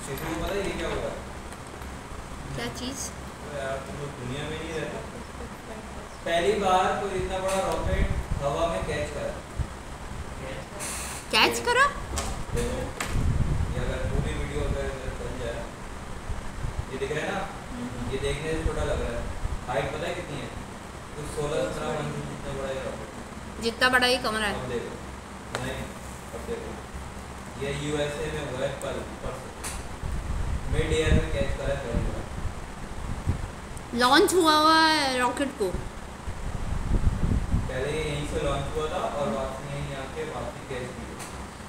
किसी को पता है ये क्या हुआ? क्या चीज़? तो यार तुम लोग दुनिया में नहीं रहते। पहली बार कोई इतना बड़ा रॉकेट हवा में कैच करा। कैच करा? देखो ये अगर पूरी वीडियो अगर बन जाए, ये दिख रहा है ना, ये देखने से छोटा लग रहा है, हाइट पता है कितनी है? कुछ 16-17 मंजिल जितना बड़ा ये रॉकेट। जितना बड़ा ये कमरा अब है। देखो नहीं, अब देखो ये यूएसए में हुआ है कल परसों, मिड एयर में कैच करा है पहली बार। लॉन्च हुआ है रॉकेट को। पहले ये यहीं से लॉन्च हुआ था और वापस यहीं आके वापस कैच भी हुआ।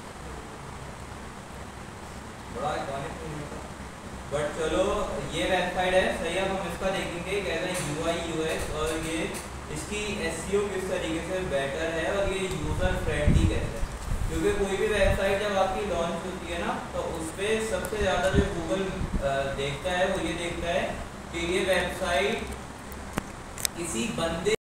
बड़ा आइकॉनिक मूवमेंट था। बट चलो ये वेबसाइट है सही, अब हम इसका देखेंगे कैसा यूआई यूएक्स और ये इसकी एसईओ किस तरीके से बेटर है और ये यूज़र फ्रेंडली कैसे है। क्योंकि कोई भी वेबसाइट जब आपकी लॉन्च होती है ना, तो उस पर सबसे ज़्यादा जो गूगल देखता है वो ये देखता है कि ये वेबसाइट किसी बंदे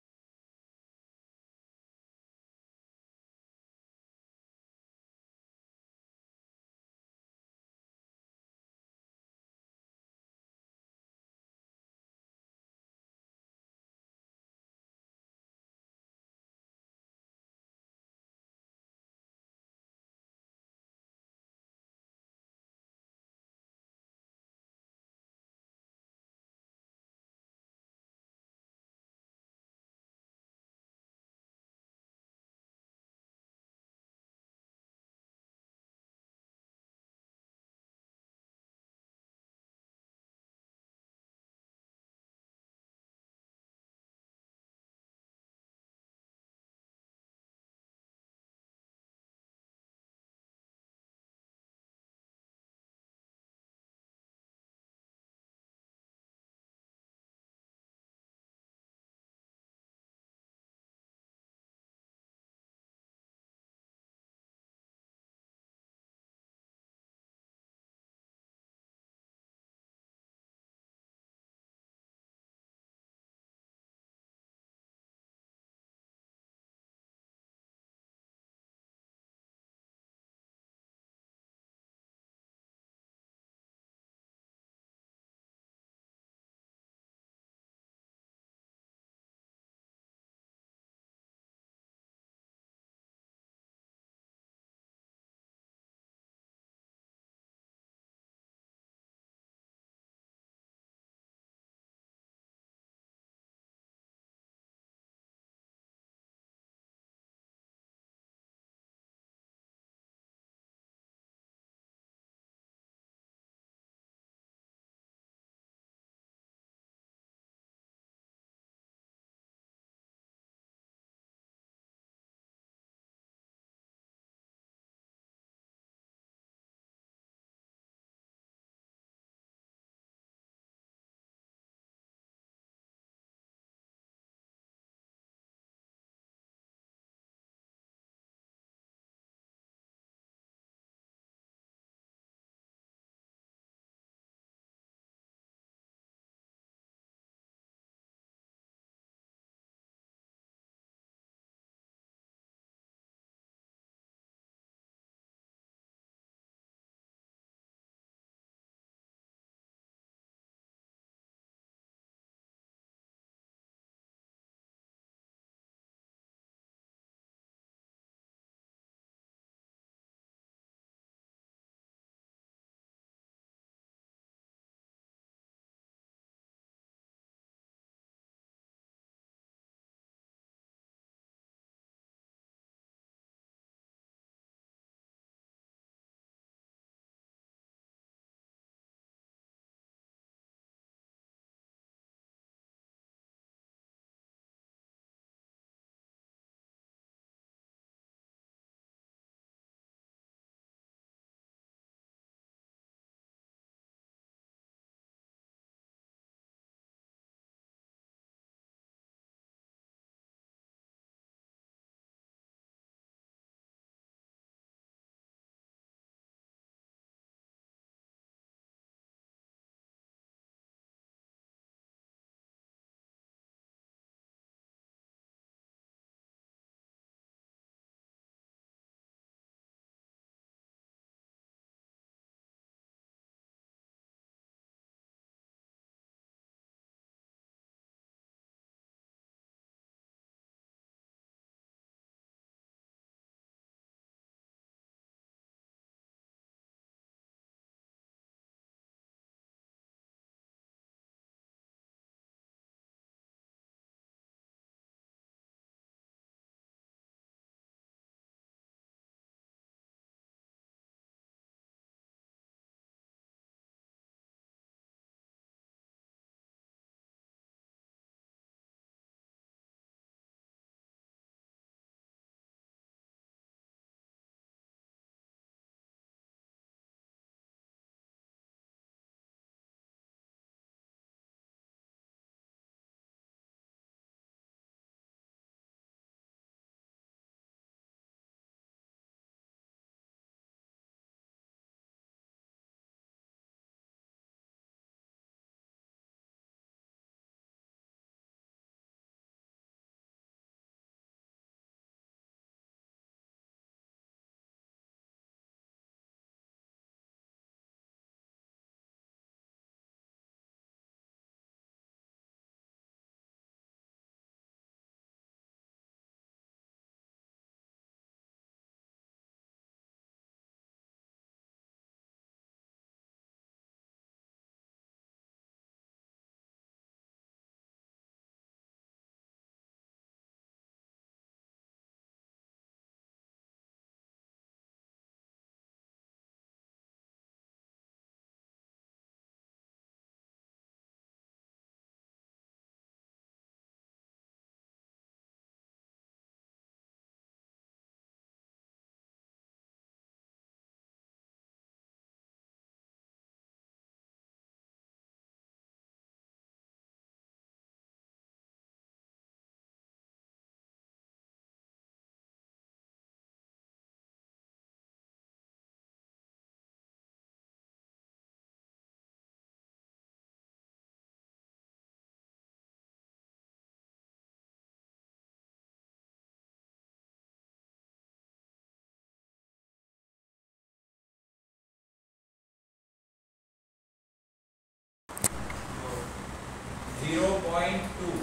1.2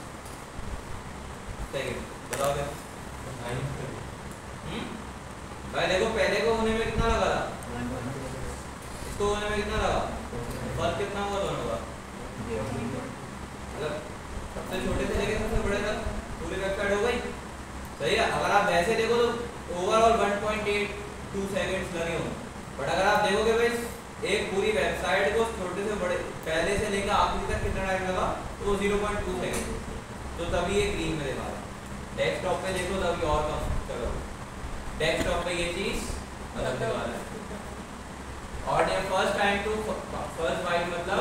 सेकंड। बताओ क्या? भाई देखो पहले को होने में कितना लगा था, इसको होने में कितना लगा, फर्क कितना हुआ दोनों का? मतलब सबसे छोटे से लेके सबसे बड़े तक पूरी वेबसाइट हो गई। सही है। अगर आप वैसे देखो तो ओवरऑल 1.82 सेकंड्स लगे होंगे, बट अगर आप देखोगे भाई एक पूरी वेबसाइट को छोटे से बड़े पहले से लेकर आखिरी तक कितना टाइम लगा, तो वो 0.2 सेकंड। तो तभी ये ग्रीन में दिखा रहा है। डेस्कटॉप पे देखो तभी और कम। चलो डेस्कटॉप पे ये चीज अलग दिखा रहा है। और ये first time to first byte मतलब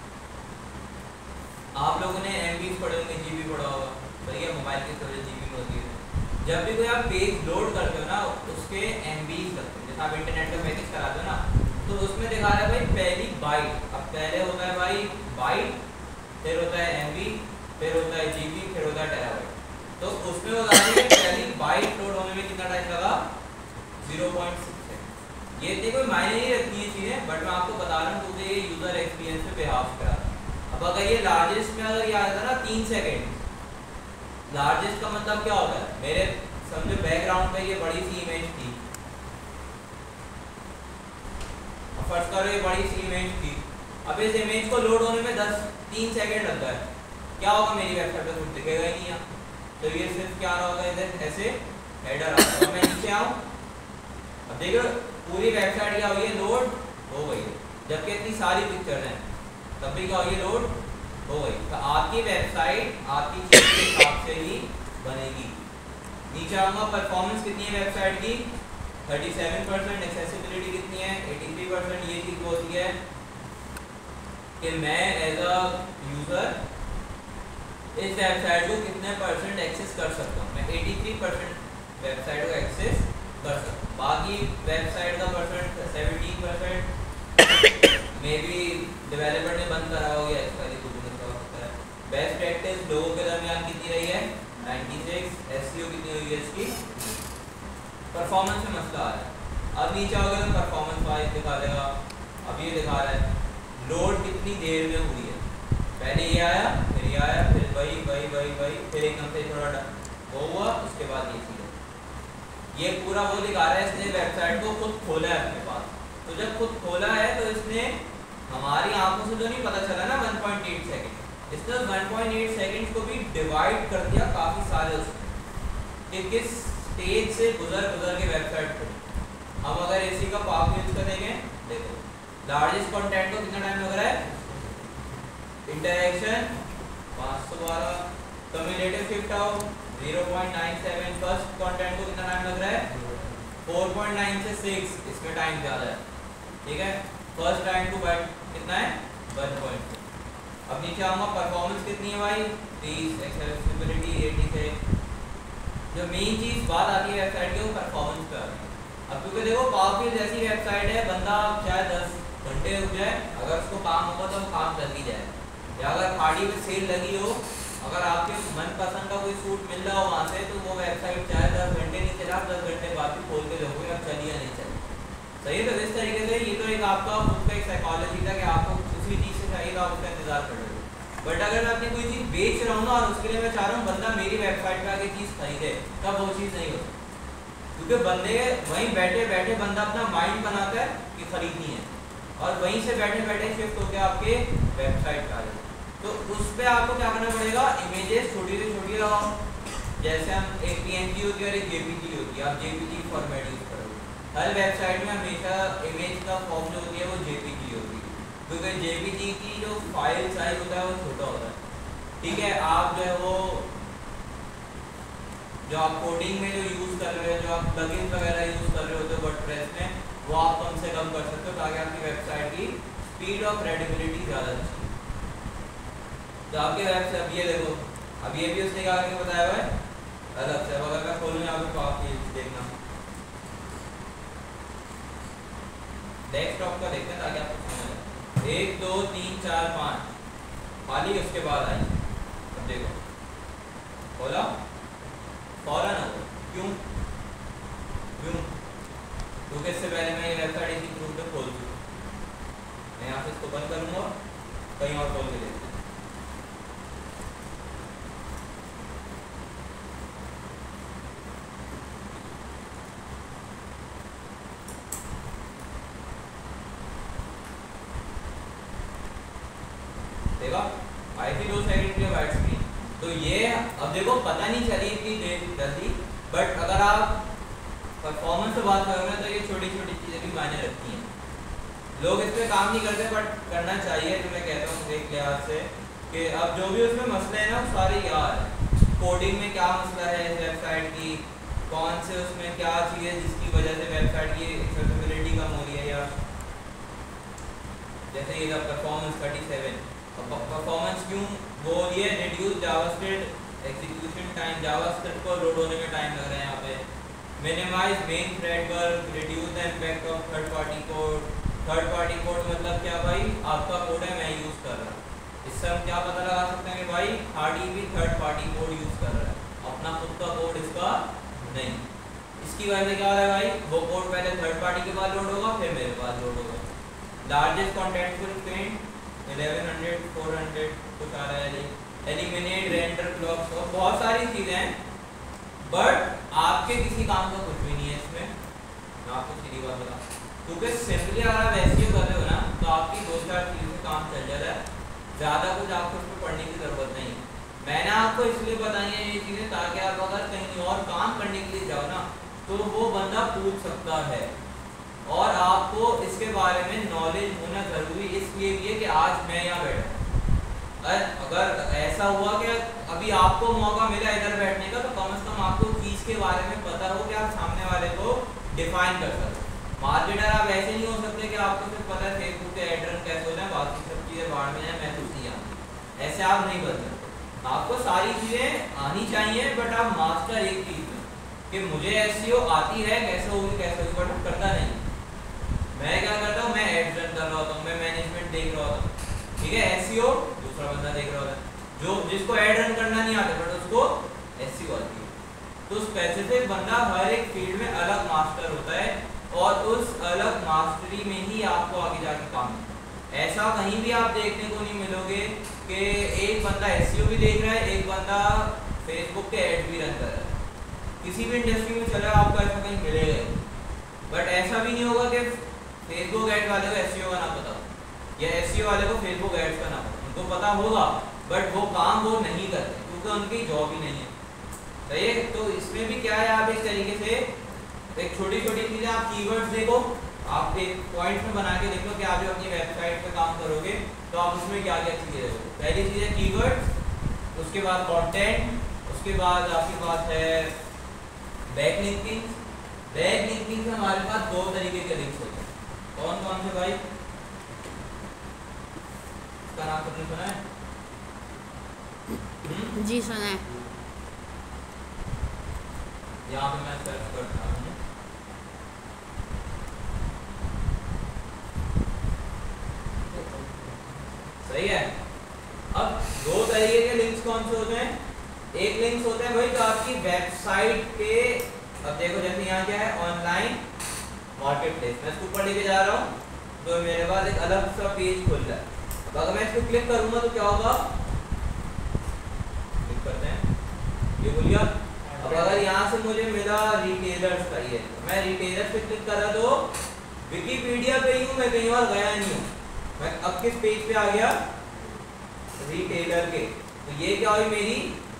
आप लोगों ने एमबी पढ़े होंगे, जीबी पढ़ा होगा। सही है। मोबाइल की स्टोरेज जीबी में होती है। जब भी कोई आप पेज लोड करते हो ना उसके एमबी लगते हैं। जैसे आप इंटरनेट का मैसेज कराते हो ना तो उसमें दिखा रहा है भाई पहली बाइट। अब पहले होता है भाई बाइट, फिर होता है एमबी, फिर होता है जीबी, फिर होता है टेराबाइट। तो उसमें बता रही है पहली बाइट लोड होने में कितना टाइम लगा, 0.6 सेकंड। ये इतनी कोई मायने नहीं रखती है चीजें, बट मैं आपको बता रहा हूँ क्योंकि ये यूजर एक्सपीरियंस पे बिहाफ करा। अब अगर ये लार्जेस्ट में अगर ये आता ना 3 सेकंड, लार्जेस्ट का मतलब क्या होता है, मेरे समझो बैकग्राउंड पे ये बड़ी सी इमेज थी, फर्स्ट करो ये बड़ी सी इमेज थी। अब इस इमेज को लोड होने में 3 सेकंड लगता है, क्या होगा, मेरी वेबसाइट पे कुछ दिखेगा ही नहीं है। तो ये सिर्फ क्या होगा, इधर ऐसे हेडर आता है। मैं नीचे आऊँ, अब देखो पूरी वेबसाइट क्या हुई है, लोड हो गई है। जबकि इतनी सारी पिक्चर हैं तब भी क्या हुई है, लोड हो गई। तो आपकी वेबसाइट आपकी चीज के हिसाब से ही बनेगी। नीचे आऊँगा, परफॉर्मेंस कितनी है वेबसाइट की, 37%। एक्सेसिबिलिटी कितनी है, 83%। ये चीज होती है कि मैं एज अ यूजर इस वेबसाइट को कितने परसेंट एक्सेस कर सकता हूँ। मैं 83% वेबसाइट को एक्सेस कर सकता हूँ। बाकी वेबसाइट का परसेंट 17% मे बी डेवलपर ने बंद करा हो गया, इसका बेस्ट प्रैक्टिस लोगों के दरमियान कितनी रही है, 96। एसईओ कितनी हुई है इसकी, परफॉर्मेंस में मसला आ रहा है। अब नीचे आओगे तो परफॉर्मेंस वाइज दिखा देगा। अब ये दिखा रहा है लोड कितनी देर में हुई है, पहले ये आया, फिर ये आया, फिर वही, फिर एकदम से थोड़ा वो हुआ, उसके बाद ये चीज़। ये पूरा वो दिखा रहा है, इसने वेबसाइट को खुद खोला है अपने पास। तो जब खुद खोला है तो इसने हमारी आंखों से तो नहीं पता चला ना 1.8 सेकंड, इसने 1.8 सेकंड को भी डिवाइड कर दिया काफ़ी सारे उसमें कि किस स्टेज से गुजर के वेबसाइट खोली। हम अगर इसी का पावर यूज करेंगे, देखो लार्जेस्ट कंटेंट को कितना टाइम लग रहा है, interaction 512, cumulative shift out 0.97, first content को कितना टाइम लग रहा है 4.9 से 6, इसमें टाइम ज़्यादा है। ठीक है। फर्स्ट टाइम टू बाइट कितना है 1.2। अब नीचे आऊँगा, परफॉर्मेंस कितनी है भाई 30, एक्सेसिबिलिटी 86। जो मेन चीज़ बात आती है वेबसाइट की वो परफॉर्मेंस पे आती है। अब क्योंकि देखो पावरफुल जैसी वेबसाइट है, बंदा शायद 10 घंटे रुक जाए, अगर उसको काम होगा तो काम कर ही जाए। या अगर खाड़ी में सेल लगी हो, अगर आपके मनपसंद का कोई सूट मिल रहा हो वहाँ से, तो वो वेबसाइट चाहे 10 घंटे नहीं चला, 10 घंटे बाद भी खोल के देखोगे अब चली या नहीं चली। सही है। तो इस तरीके से ये तो एक आपका खुद का एक साइकोलॉजी था कि आपको उसी चीज़ से चाहिए था, उसका इंतजार कर रहे हो। बट अगर मैं अपनी कोई चीज़ बेच रहा हूँ ना और उसके लिए मैं चाह रहा हूँ बंदा मेरी वेबसाइट पर आके चीज़ खरीदे, तब वो चीज़ नहीं होती। क्योंकि बंदे वहीं बैठे बैठे बंदा अपना माइंड बनाता है कि खरीदनी है, और वहीं से बैठे बैठे शिफ्ट होकर आपके वेबसाइट पर आ जाए। तो उस पर आपको क्या करना पड़ेगा, इमेजेस छोटी से छोटी लगाओ। जैसे हम एक PNG होती है और एक JPG होती है, आप JPG फॉर्मेट यूज़ करोगे। हर वेबसाइट में हमेशा इमेज का फॉर्म जो होती है वो JPG होती है, क्योंकि JPG की जो फाइल साइज होता है वो छोटा होता है। ठीक है। आप जो है वो जो आप कोडिंग में जो यूज़ कर रहे हो, जो आप प्लगइन्स वगैरह यूज़ कर रहे होते हो वर्डप्रेस में, वो आप कम से कम कर सकते हो ताकि आपकी वेबसाइट की स्पीड और क्रेडिबिलिटी ज़्यादा अच्छी। तो आपके वेबसाइट अब ये देखो, अब ये भी उसने क्या करके बताया हुआ है अलग से। अगर मैं खोलूँ यहाँ पे तो आप ये देखना, डेस्कटॉप का देखते हैं ताकि आपको समझ आए। 1 2 3 4 5 खाली, उसके बाद आई। अब देखो खोला, फौरन हो। क्यों? क्योंकि इससे पहले मैं ये वेबसाइट इसी ग्रुप पे खोल दूँ। मैं यहाँ से इसको बंद करूँगा, कहीं और खोल के देखते हैं। देखा आई थी 2 सेकंड के लिए वाइट स्क्रीन। तो ये अब देखो पता नहीं चली इतनी जल्दी, बट अगर आप परफॉर्मेंस से बात करोगे तो ये छोटी छोटी चीज़ें भी मायने रखती हैं। लोग इस पर काम नहीं करते, बट करना चाहिए। तो मैं कहता हूँ एक लिहाज से कि अब जो भी उसमें मसले हैं ना वो सारे यार कोडिंग में क्या मसला है इस वेबसाइट की, कौन से उसमें क्या चीज़ है जिसकी वजह से वेबसाइट की एक्सेसिबिलिटी कम हो रही है, या जैसे ये परफॉर्मेंस 37 परफॉर्मेंस क्यों वो ये reduce JavaScript execution time, JavaScript को लोड होने में टाइम लग रहा है यहाँ पे, minimise main thread work, reduce the impact of third party code. Third party code मतलब क्या भाई, आपका कोड है मैं यूज़ कर रहा हूँ, इससे हम क्या पता लगा सकते हैं कि भाई हार्डी भी थर्ड पार्टी कोड यूज़ कर रहा है, अपना खुद का कोड इसका नहीं। इसकी वजह से क्या हो रहा है भाई, वो कोड पहले थर्ड पार्टी के बाद लोड होगा फिर मेरे पास लोड होगा। लार्जेस्ट कॉन्टेक्चुअल पेंट 1100 400 कुछ आ रहा है, एलिमिनेट रेंडर क्लॉक्स और बहुत सारी चीज़ें हैं, बट आपके किसी काम का कुछ भी नहीं है इसमें। मैं आपको सीधी बात बता, क्योंकि सिंपली अगर आप एसईओ कर रहे हो ना तो आपकी 2-4 चीज़ों से काम चल जाता है, ज़्यादा कुछ आपको उस पर पढ़ने की ज़रूरत नहीं है। मैंने आपको इसलिए बताई है ये चीज़ें ताकि आप अगर कहीं और काम करने के लिए जाओ ना तो वो बंदा पूछ सकता है, और आपको इसके बारे में नॉलेज होना ज़रूरी इसलिए भी है कि आज मैं यहाँ बैठा। अगर ऐसा हुआ कि अभी आपको मौका मिला इधर बैठने का तो कम से कम आपको चीज़ के बारे में पता हो कि आप सामने वाले को डिफाइन कर सकते। मार्केटर आप ऐसे नहीं हो सकते कि आपको सिर्फ पता है फेसबुक के एड रन कैसे हो जाए, बाकी सब चीज़ें बाहर में जाए मैं कुछ नहीं आता, ऐसे आप नहीं बन सकते। आपको सारी चीज़ें आनी चाहिए, बट आप मास्टर एक चीज़ में कि मुझे एसईओ आती है कैसे होगी, बट करता नहीं। मैं क्या करता हूँ, मैं एड रन कर रहा होता हूँ, मैं मैनेजमेंट देख रहा होता हूँ, ठीक है, एसईओ दूसरा बंदा देख रहा होता है जो जिसको एड रन करना नहीं आता बट उसको एसईओ आती है। तो स्पेसिफिक बंदा हर एक फील्ड में अलग मास्टर होता है, और उस अलग मास्टरी में ही आपको आगे जाके काम है। ऐसा कहीं भी आप देखने को नहीं मिलोगे कि एक बंदा एसईओ भी देख रहा है, एक बंदा फेसबुक के एड भी रन कर रहा है। किसी भी इंडस्ट्री में चला आपको ऐसा कहीं मिलेगा, बट ऐसा भी नहीं होगा कि फेसबुक एड वाले को एसईओ का ना पता हो या एसईओ वाले को फेसबुक एड्स का ना पता। उनको पता होगा बट वो काम वो नहीं करते क्योंकि उनकी जॉब ही नहीं है, सही है। तो इसमें भी क्या है, आप एक तरीके से एक छोटी छोटी चीज़ें आप कीवर्ड्स देखो, आप एक पॉइंट में बना के देख लो कि आप जब अपनी वेबसाइट पे काम करोगे तो आप उसमें क्या क्या चीज़ें देखो। पहली चीज़ है कीवर्ड्स, उसके बाद कंटेंट, उसके बाद आपके पास है बैकलिंकिंग। बैकलिंकिंग से हमारे पास 2 तरीके के लिंक्स होते हैं। कौन कौन से भाई, इसका नाम तुमने सुना है? जी सुना है। यहाँ पे मैं सर्च करता हूँ, सही है। अब 2 तरीके के लिंक्स कौन से होते हैं, एक लिंक्स होते हैं भाई जो आपकी वेबसाइट के, अब देखो जैसे यहाँ क्या है, ऑनलाइन मार्केट प्लेस, मैं इसको ऊपर लेके जा रहा हूँ तो मेरे पास एक अलग सा पेज खुल रहा है। अब अगर मैं इसको क्लिक करूँगा तो क्या होगा, क्लिक करते हैं, ये बोलिए। अब अगर यहाँ से मुझे मिला रिटेलर्स का, ये मैं रिटेलर्स पे क्लिक कर रहा तो विकिपीडिया पे ही हूँ, मैं कहीं और गया नहीं हूँ, मैं अब किस पेज पे आ गया, रिटेलर के। तो ये क्या हुई मेरी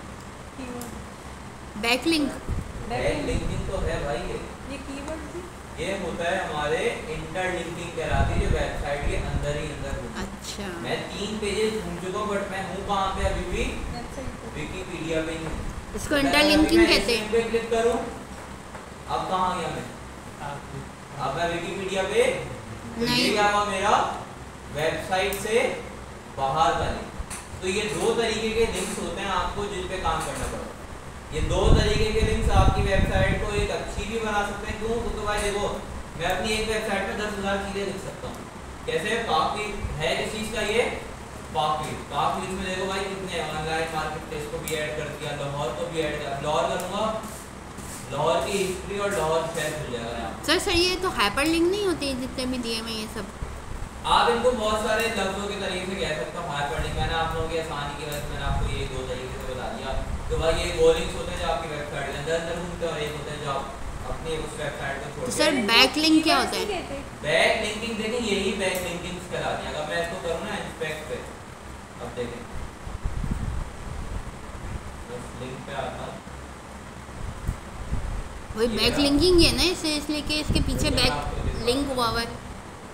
बैकलिंक। बैकलिंकिंग तो है भाई, ये कीवर्ड भी ये होता है हमारे इंटरलिंकिंग कहलाती है, जो वेबसाइट के अंदर ही अंदर होती है। अच्छा, मैं 3 पेजेस घूम चुका हूँ बट मैं हूँ कहाँ पे अभी भी, वेबसाइट विकिपीडिया पे ही हूँ। इसको इंटरलिंकिंग कहते हैं। पे क्लिक करूँ, अब कहाँ आ गया मैं, अब मैं विकिपीडिया पे, तो ये नहीं। क्या हुआ मेरा वेबसाइट से बाहर का लिंक। तो ये 2 तरीके के लिंक्स होते हैं आपको जिन पे काम करना पड़ता है। ये 2 तरीके के लिंक्स आपकी वेबसाइट को एक अच्छी भी बना सकते हैं। क्यों, तो भाई देखो मैं अपनी एक वेबसाइट में 10,000 चीज़ें लिख सकता हूँ। कैसे, काफी है किस चीज़ का, ये काफी इसमें देखो भाई कितने ऑनलाइन मार्केट प्लेस को भी ऐड कर दिया, लाहौर को भी ऐड कर, लाहौर करूँगा, लाहौर की हिस्ट्री और लाहौर शहर खुल जाएगा यहाँ। सर ये तो हाइपरलिंक नहीं होती जितने भी दिए मैं ये सब? आप इनको बहुत सारे लफ्जों के तरीके से कह सकते हो, हाइपरलिंक। मैंने आप लोगों की आसानी की वजह से मैंने आपको ये 2 तरीके से बता दिया। तो भाई ये वो लिंक्स होते हैं जो आपकी वेबसाइट के अंदर अंदर घूमते हैं, और एक होते हैं जो आप अपनी उस वेबसाइट को छोड़ तो सर बैकलिंक क्या होता है? बैक लिंकिंग देखें, यही बैक लिंकिंग कहलाती है। अगर मैं इसको करूँ ना इंस्पेक्ट पे, अब देखें, बस लिंक पे आता हूँ। वही ये बैक रहा। लिंकिंग है ना इससे, इसलिए कि इसके पीछे तो मैं बैक आपको दिखाता लिंक हूँ। हुआ हुआ है।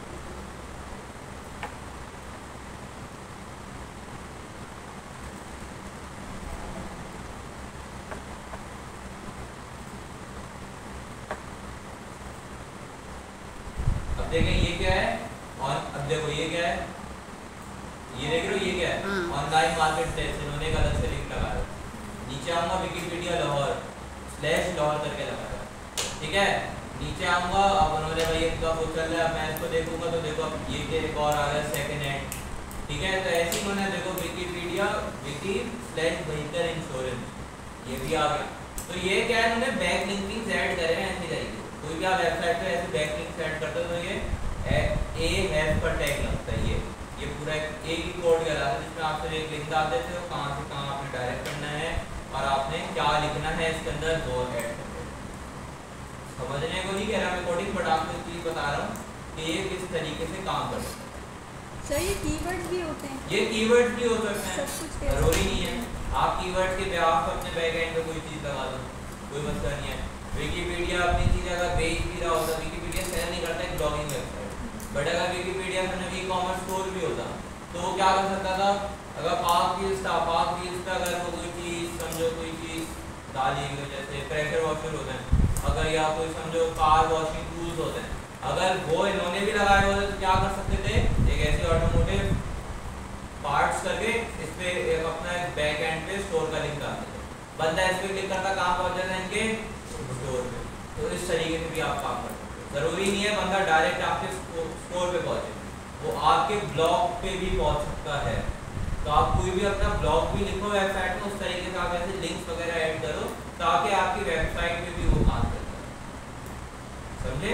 अब देखें ये क्या है, और अब देखो ये क्या है, ये देख रहे हो ये क्या है, हाँ। ऑनलाइन मार्केट प्लेस, इन्होंने एक अलग से लिंक लगा है। नीचे आऊंगा विकिपीडिया लाहौर /लाहौर करके लगा है, ठीक है। नीचे आऊंगा, अब उन्होंने भाई इनका वो चल रहा है, मैं इसको देखूंगा तो देखो अब ये क्या एक और आ गया सेकंड हैंड, ठीक है। तो ऐसे ही उन्होंने देखो विकिपीडिया wiki/vehicle insurance, ये भी आ गया। तो ये क्या है, उन्होंने बैक लिंकिंग ऐड करे हैं ऐसी तरीके, कोई भी आप वेबसाइट पे ऐसे बैक लिंक ऐड करते हो तो ये ए हैव का टैग लगता है। ये पूरा एक ही कोड कहलाता है, जिसमें आपसे एक लिंक डाल देते हो कहाँ से कहाँ आपने डायरेक्ट करना है और आपने क्या लिखना है इसके अंदर वो ऐड करते हो। समझने को नहीं कह रहा मैं कोडिंग, बट आपको एक चीज़ बता रहा हूँ कि ये किस तरीके से काम करता है। सर ये कीवर्ड्स भी होते हैं, ये कीवर्ड्स भी हो सकते हैं, सब कुछ कैसे जरूरी नहीं है आप कीवर्ड के ब्याह पर अपने बैकएंड पे कोई चीज़ लगा दो, कोई मसला नहीं है। विकिपीडिया अपनी चीज़ अगर बेच भी रहा होता, विकिपीडिया सेल नहीं करता एक ब्लॉगिंग वेबसाइट, बट अगर विकिपीडिया में ई-कॉमर्स स्टोर भी होता तो वो क्या कर सकता था, अगर पाक व्हील्स पे अगर वो कोई चीज़ समझो कोई चीज़ डाली हुई जैसे प्रेशर वॉशर होते हैं, अगर या कोई समझो कार वॉशिंग टूल्स होते हैं, अगर वो इन्होंने भी लगाए होते तो क्या कर सकते थे, एक ऐसे ऑटोमोटिव पार्ट्स करके इस पे अपना एक बैक एंड पे स्टोर का लिंक डालते थे, बंदा इस पे क्लिक करता काम पहुंच जाता है इनके स्टोर पे। तो इस तरीके से भी आप काम कर सकते हो, जरूरी नहीं है बंदा डायरेक्ट आपके स्टोर पे पहुंचे, वो आपके ब्लॉग पे भी पहुंच सकता है। तो आप कोई भी अपना ब्लॉग भी लिखो वेबसाइट में, उस तरीके से आप ऐसे लिंक्स वगैरह ऐड करो ताकि आपकी वेबसाइट पे भी वो काम करता है, समझे।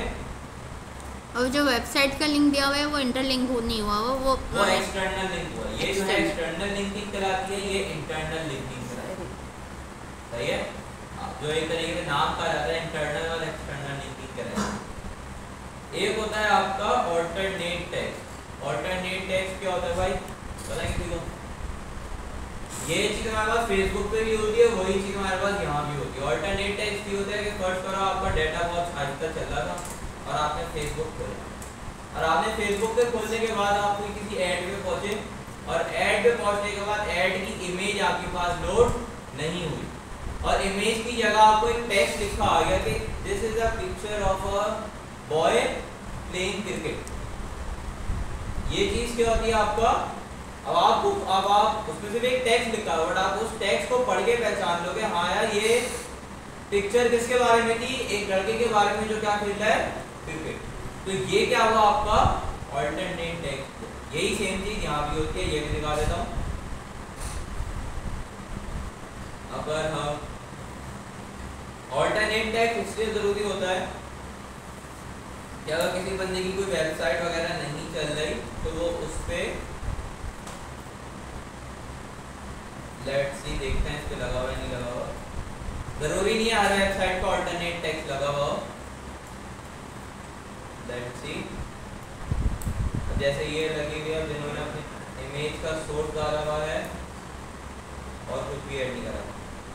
और जो वेबसाइट का लिंक दिया हुआ है वो इंटरलिंक नहीं हुआ वो एक्सटर्नल लिंक हुआ, ये जो है एक्सटर्नल लिंकिंग कहलाती है, ये इंटरनल लिंकिंग कहलाती है, सही है। जो एक तरीके से नाम कहा जाता है इंटरनल और एक्सटर्नल लिंकिंग कहलाती है। एक होता है आपका ऑल्टरनेट टेक्स्ट। ऑल्टरनेट टेक्स्ट क्या होता है भाई, पता किसी को? ये चीज हमारे पास फेसबुक पे भी होती है, वही चीज हमारे पास यहाँ भी होती है। ऑल्टरनेट टेक्स्ट ये होता है कि फर्स्ट करो आपका डाटा बहुत हाई तक चल रहा था और आपने फेसबुक खोला, और आपने फेसबुक पे खोलने के बाद आप कोई किसी ऐड पे पहुंचे, और ऐड पे पहुंचने के बाद ऐड की इमेज आपके पास लोड नहीं हुई, और इमेज की जगह आपको एक टेक्स्ट लिखा आ गया कि this is a picture of a boy playing cricket. ये चीज क्या होती है आपका, अब आप उसमें सिर्फ एक टेक्स्ट लिखा है, बट आप उस टेक्स्ट को पढ़ के पहचान लोगे, हाँ यार ये पिक्चर किसके बारे में थी, एक लड़के के बारे में जो क्या खेल रहा है क्रिकेट। तो ये क्या हुआ आपका ऑल्टरनेट टेक्स्ट। यही सेम चीज यहाँ भी होती है, ये भी दिखा देता हूँ। अगर हम ऑल्टरनेट टेक्स्ट इसलिए जरूरी होता है कि अगर किसी बंदे की कोई वेबसाइट वगैरह नहीं चल रही तो वो उस पे लेट्स सी देखते हैं इस पे लगा हुआ है नहीं लगा हुआ, जरूरी नहीं है हर वेबसाइट पे ऑल्टरनेट टेक्स्ट लगा हुआ हो। लेट्स सी, जैसे ये लगी हुई है जिन्होंने अपनी इमेज का सोर्स डाला हुआ है और कुछ भी ऐड नहीं करा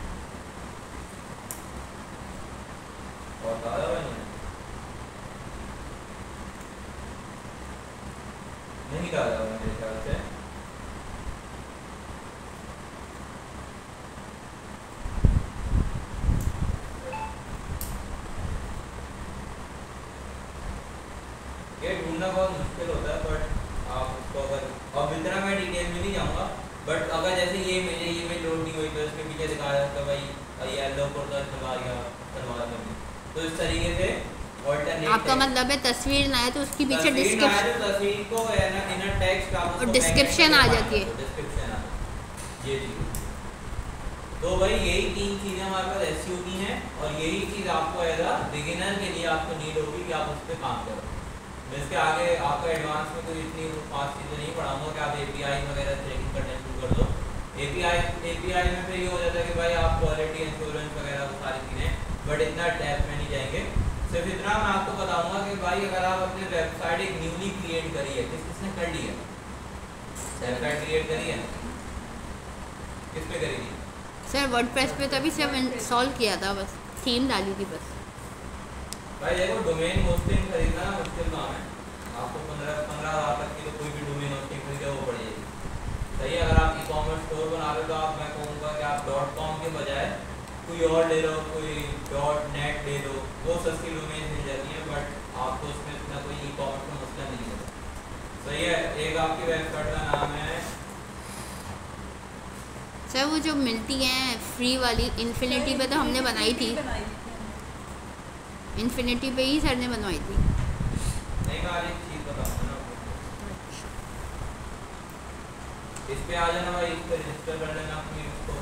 और डाला हुआ नहीं डाला हुआ मेरे ख्याल से। ये ढूंढना बहुत मुश्किल होता है, बट आप उसको अगर, अब इतना मैं डिटेल में नहीं जाऊंगा, बट अगर जैसे ये इमेज लोड नहीं हुई तो इसके पीछे दिखाया जाता है भाई येलो पर्दा चला गया सलवार में। तो इस तरीके से ऑल्टरनेट आपका मतलब है तस्वीर ना है तो उसके पीछे डिस्क्रिप्शन, तस्वीर को इनर टेक्स्ट आप और डिस्क्रिप्शन आ जाती है, डिस्क्रिप्शन आ जाती है ये चीज। तो भाई यही तीन चीजें हमारे पास एसईओ की हैं, और यही चीज आपको एज अ बिगिनर के लिए आपको नीड होगी कि आप उस पर काम करो। मैं इसके आगे आपको एडवांस में कोई इतनी खास चीज़ें नहीं पढ़ाऊंगा कि आप एपीआई वगैरह ट्रेकिंग करना शुरू कर दो। एपीआई में फिर ये हो जाता है कि भाई आप क्वालिटी इंश्योरेंस वगैरह वो सारी चीज़ें, बट इतना डेप्थ में नहीं जाएंगे। सिर्फ इतना मैं आपको बताऊंगा कि भाई अगर आप अपनी वेबसाइट एक न्यूली क्रिएट करी है, किसने कर ली है, वेबसाइट क्रिएट करी है? किस पे करेगी? सर वर्डप्रेस पे तभी सिर्फ इंस्टॉल किया था, बस थीम डाली थी बस। भाई देखो डोमेन होस्टिंग खरीदना मुश्किल काम है। आपको 15,000 तक की तो कोई भी डोमेन होस्टिंग खरीदे वो पड़ जाएगी। सही है, अगर आप ई-कॉमर्स स्टोर बना रहे हो तो आप मैं कहूँगा कि आप .com के बजाय कोई और ले लो, कोई .net ले लो, वो सस्ती डोमेन मिल जाती है, बट आपको उसमें इतना कोई ई-कॉमर्स का मसला नहीं है। सही है, एक आपकी वेबसाइट का नाम है सर वो जो मिलती हैं फ्री वाली इन्फिनिटी पे तो हमने बनाई थी, इन्फिनिटी पे ही सर ने बनवाई थी। नहीं, मैं आज एक चीज़ बताऊँगा ना आपको। इस पे आ जाना भाई, इस पे रजिस्टर कर लेना अपनी उसको।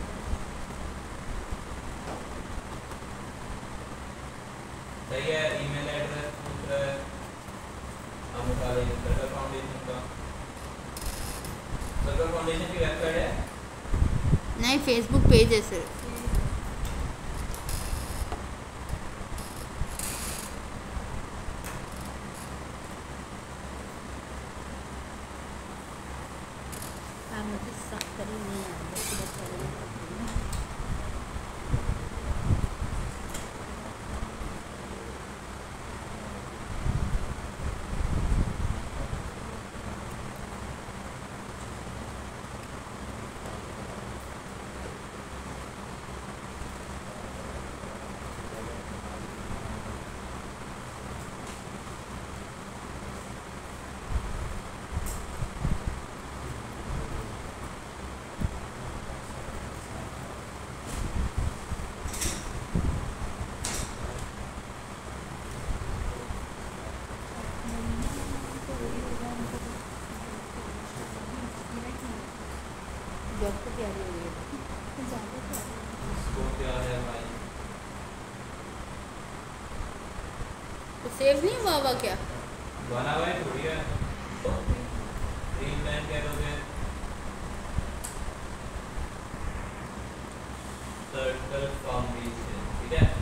सही है, ईमेल एड्रेस पूछ रहा है, हम उठा लेंगे सर्कल फाउंडेशन का। सर्कल फाउंडेशन की वेबसाइट है? नहीं, फेसबुक पेज है सर। इसको क्या है भाई? तो सेव नहीं हुआ हुआ क्या? बना हुआ है थोड़ी है। ड्रीम प्लान क्या दोगे? सर्कल फाउंडेशन, ठीक है।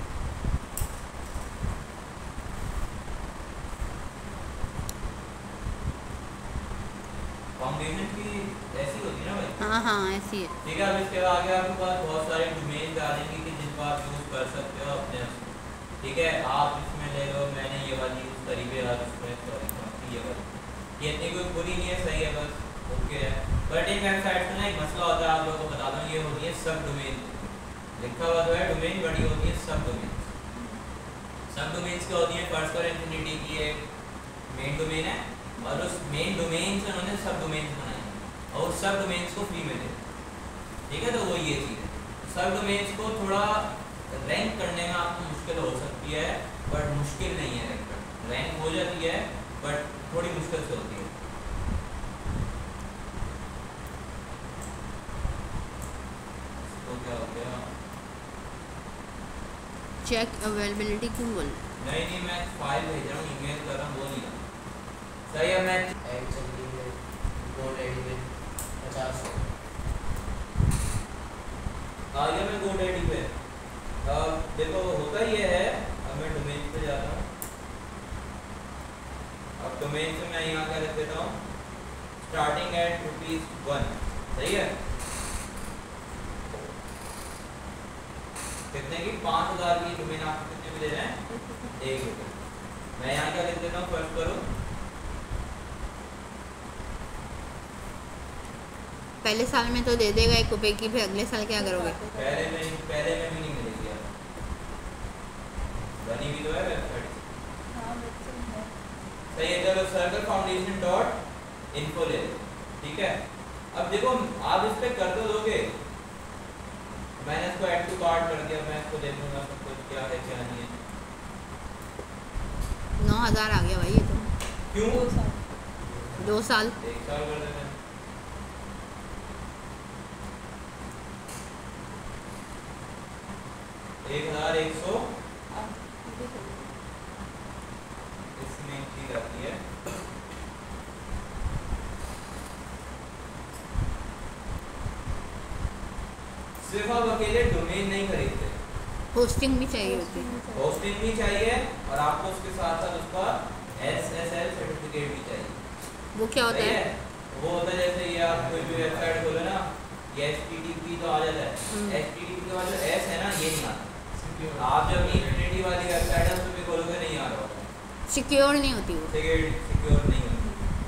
फाउंडेशन की ऐसी होती है ना भाई? हाँ हाँ ऐसी है। ठीक है, अब इसके आगे आपके पास बहुत सारे डोमेन आ जाएंगे कि जिनको आप यूज़ कर सकते हो अपने उसमें। ठीक है, आप इसमें ले लो, मैंने ये वाली यूज़ करी है यार, इसमें सॉरी ये वाली, ये इतनी कोई बुरी नहीं है, सही है, बस ओके है। बट इन वेबसाइट में ना एक मसला होता है, आप लोगों को बता दूँ, ये होती है सब डोमेन। लिखा हुआ तो है डोमेन, बट ये होती है सब डोमेन। सब डोमेन्स क्या होती है? फर्स्ट पर इन्फिनिटी की एक मेन डोमेन है, और उस मेन डोमेन से उन्होंने सब डोमेन्स बनाए और उस सब डोमेन्स को फ्री में दे। ठीक है, तो वो ये चीज़ है। सब डोमेन्स को थोड़ा रैंक करने में आपको मुश्किल हो सकती है, बट मुश्किल नहीं है रैंक करना। रैंक हो जाती है बट थोड़ी मुश्किल से होती है। तो क्या हो गया? चेक अवेलेबिलिटी क्यों बोल रहे हैं? नहीं, मैं फाइल भेज रहा हूँ, ईमेल कर रहा हूँ, वो नहीं है सही है। मैं आ गया मैं GoDaddy पे। देखो होता ये है, अब मैं डोमेन पे जाता हूँ। अब डोमेन से मैं यहाँ क्या लिख देता हूँ, स्टार्टिंग एट ₹1। सही है, कितने की? 5,000 की डोमेन आपको कितने में दे रहे हैं? ₹1। मैं यहाँ क्या लिख देता हूँ, फर्स्ट करो। पहले साल में तो दे देगा ₹1 की, फिर अगले साल क्या करोगे? पहले में भी नहीं मिलेगी यार, बनी भी तो है वेबसाइट। सही है, चलो सर्कल फाउंडेशन .info ले लो। ठीक है, अब देखो आप इस पे कर तो दोगे, मैंने इसको ऐड टू कार्ट कर दिया, मैं इसको देखूंगा सब कुछ क्या है क्या नहीं है। 9,000 आ गया भाई ये तो। क्यों? 2 साल। 1 साल कर देते हैं। $1,100 इसमें की जाती है। सिर्फ आप अकेले डोमेन नहीं खरीदते, होस्टिंग भी चाहिए होती है। होस्टिंग भी चाहिए और आपको उसके साथ साथ उसका SSL सर्टिफिकेट भी चाहिए। वो क्या होता सही है? वो होता है जैसे ये आप कोई भी वेबसाइट खोलो ना, ये HTTP तो आ जाता है, HTTP के बाद जो S है ना ये नहीं आता। आप जब इन्फिनिटी वाली वेबसाइट है उसमें भी खोलोगे नहीं आ रहा होगा, सिक्योर नहीं होती वो। सिक्योर नहीं होती।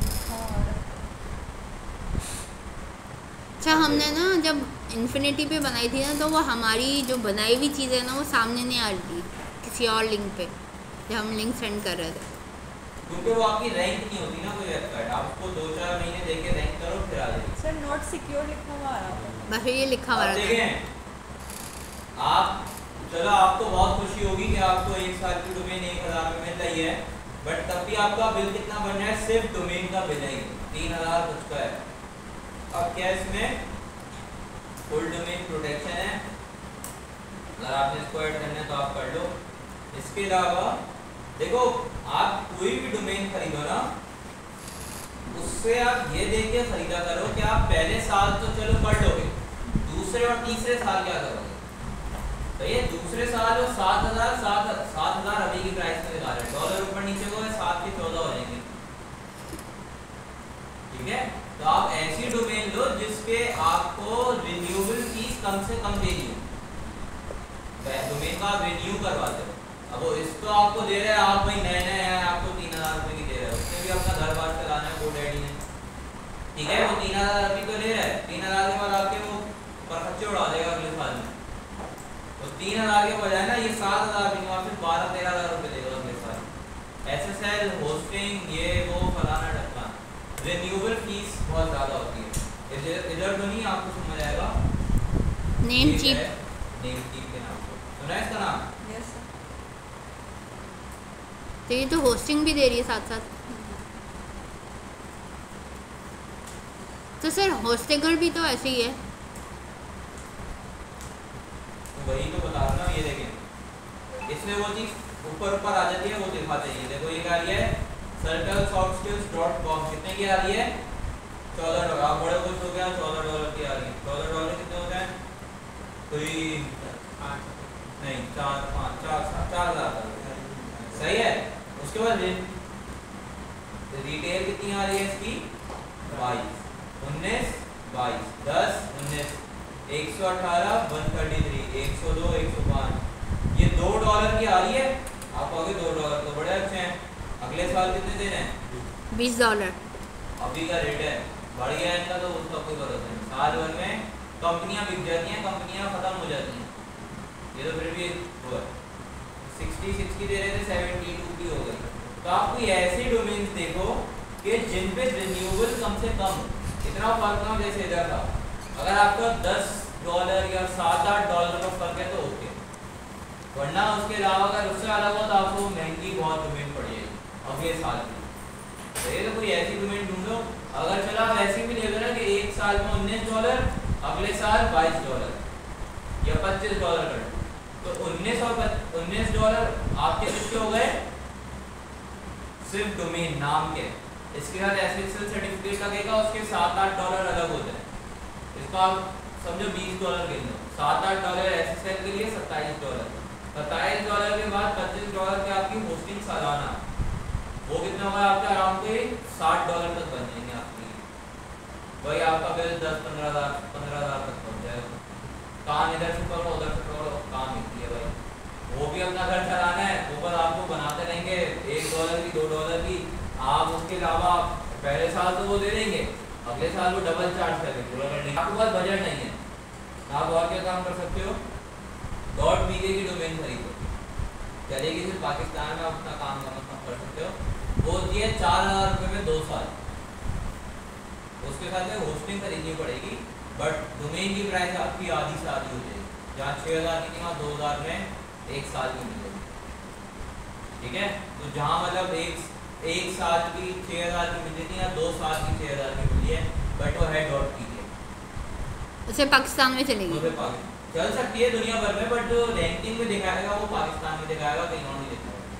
अच्छा, हमने ना जब इन्फिनिटी पे बनाई थी ना, तो वो हमारी जो बनाई हुई चीज़ है ना वो सामने नहीं आ रही थी किसी और लिंक पे जब हम लिंक सेंड कर रहे थे, क्योंकि वो आपकी रैंक नहीं होती ना कोई वेबसाइट, आप उसको 2-4 महीने देख के रैंक करो फिर आ जाएगी। सर नॉट सिक्योर लिखा हुआ आ रहा था। बस ये लिखा हुआ अब रहता है। देखें आप, चलो आपको बहुत खुशी होगी कि आपको 1 साल की डोमेन 1000 में मिल रही है, बट तब भी आपका बिल कितना बन रहा है, सिर्फ डोमेन का बिल है 3000 कुछ का है। अब क्या इसमें फुल डोमेन प्रोटेक्शन है, अगर आपने इसको ऐड करना है तो आप कर लो। इसके अलावा देखो, आप कोई भी डोमेन खरीदो ना, उससे आप ये देख के खरीदा करो कि आप पहले साल तो चलो पढ़ लोगे, दूसरे और तीसरे साल क्या करोगे। तो ये दूसरे साल वो 7,000 अभी की प्राइस में दिखा रहे हैं, डॉलर ऊपर नीचे को 7 के 14 हो जाएंगे, ठीक है। तो आप ऐसी डोमेन लो जिसपे आपको रिन्यूएबल फीस कम से कम देनी हो, डोमेन का आप रिन्यू करवाते हो। अब वो इसको आपको दे रहे हैं, आप भाई नए नए हैं, आपको 3000 रुपये की दे रहे हो, उसमें भी अपना घर बार चलाना है, वो डैडी ने, ठीक है। वो 3000 अभी तो ले रहा है, 3000 के बाद आपके वो खर्चे उड़ा देगा अगले साल में, तो 3000 के बजाय ना ये 7000 भी वहाँ फिर 12-13 हज़ार रुपये देगा अगले साल। SSL होस्टिंग ये वो फलाना ढक्का, रिन्यूएबल फीस बहुत ज़्यादा होती है। इधर तो नहीं, आपको समझ आएगा। नेम चीप, नेम चीप के नाम से सुना है इसका नाम। Yes sir. तो ये तो होस्टिंग भी दे रही है साथ साथ। तो सर होस्टिंगर भी तो ऐसे ही है। तो वही तो बता रहा हूँ, ये देखें इसमें वो चीज़ ऊपर ऊपर आ जाती है, वो दिखाते हैं। देखो ये क्या आ रही है, circlesofskills.com, कितने की आ रही है, $14। आप बड़े कुछ हो गया, $14 की आ रही है। $14 कितने होते हैं, कोई 4 4,000 सही है। उसके बाद रिटेल कितनी आ रही है इसकी, 22, 19, 22, 10, 19, 118, 133, 102, 105, ये $2 की आ रही है। आप कहोगे $2 तो बड़े अच्छे हैं, अगले साल कितने देने हैं, $20। अभी का रेट है, बढ़ गया है इनका तो उसका कोई भरोसा नहीं। साल भर में कंपनियां बिक जाती हैं, कंपनियां खत्म हो जाती हैं, ये तो फिर भी वो 60 दे रहे थे, 72 की हो गई। तो आप कोई ऐसी डोमेन्स देखो कि जिन पे रिन्यूएबल कम से कम इतना फर्क ना, जैसे इधर था, अगर आपका $10 या $7-8 का फर्क है तो ओके, वरना उसके अलावा अगर उससे अलग हो तो आपको महंगी बहुत डोमेन पड़ जाएगी अगले साल की। तो कोई ऐसी डोमेन ढूंढो, अगर चलो आप ऐसी भी ले लो ना कि एक साल में $19, अगले साल $22 या $25 कर, तो 19 और $19 आपके कितने हो गए, सिर्फ डोमेन नाम के। इसके साथ SSL सर्टिफिकेट लगेगा, उसके $7-8 अलग होते हैं। इसको आप समझो $20 गिन लो, $7-8 SSL के लिए, $27, $27 के बाद $25 की आपकी होस्टिंग सालाना, वो कितना होगा आपका, अराउंड के $60 तक बन जाएंगे आपकी, वही आपका बिल 10-15 हज़ार तक पहुँच जाएगा। काम इधर से करो उधर से करो, काम इतनी है भाई, वो भी अपना घर चलाना है, ऊपर आपको बनाते रहेंगे $1 की $2 की। आप उसके अलावा पहले साल तो वो दे देंगे, अगले साल वो डबल चार्ज करेंगे पूरा करने का। आपके पास बजट नहीं है, आप और क्या काम कर सकते हो, .bk की डोमेन खरीदो, चलेगी सिर्फ पाकिस्तान में, आप अपना काम कर सकते हो। वो होती है $4,000 में 2 साल, उसके साथ में होस्टिंग खरीदनी पड़ेगी, बट डोमेन की प्राइस आपकी आधी से आधी हो जाएगी, जहाँ 6,000 की कीमत 2,000 में 1 साल की मिलेगी, ठीक है। तो जहाँ मतलब एक साल की 6,000 की मिलती थी, या 2 साल की 6,000 की मिली है, बट वो है .bk, उसे पाकिस्तान में चलेगी, चल सकती है दुनिया भर में, बट जो रैंकिंग में दिखाएगा वो पाकिस्तान में दिखाएगा, कहीं और नहीं दिखाएगा।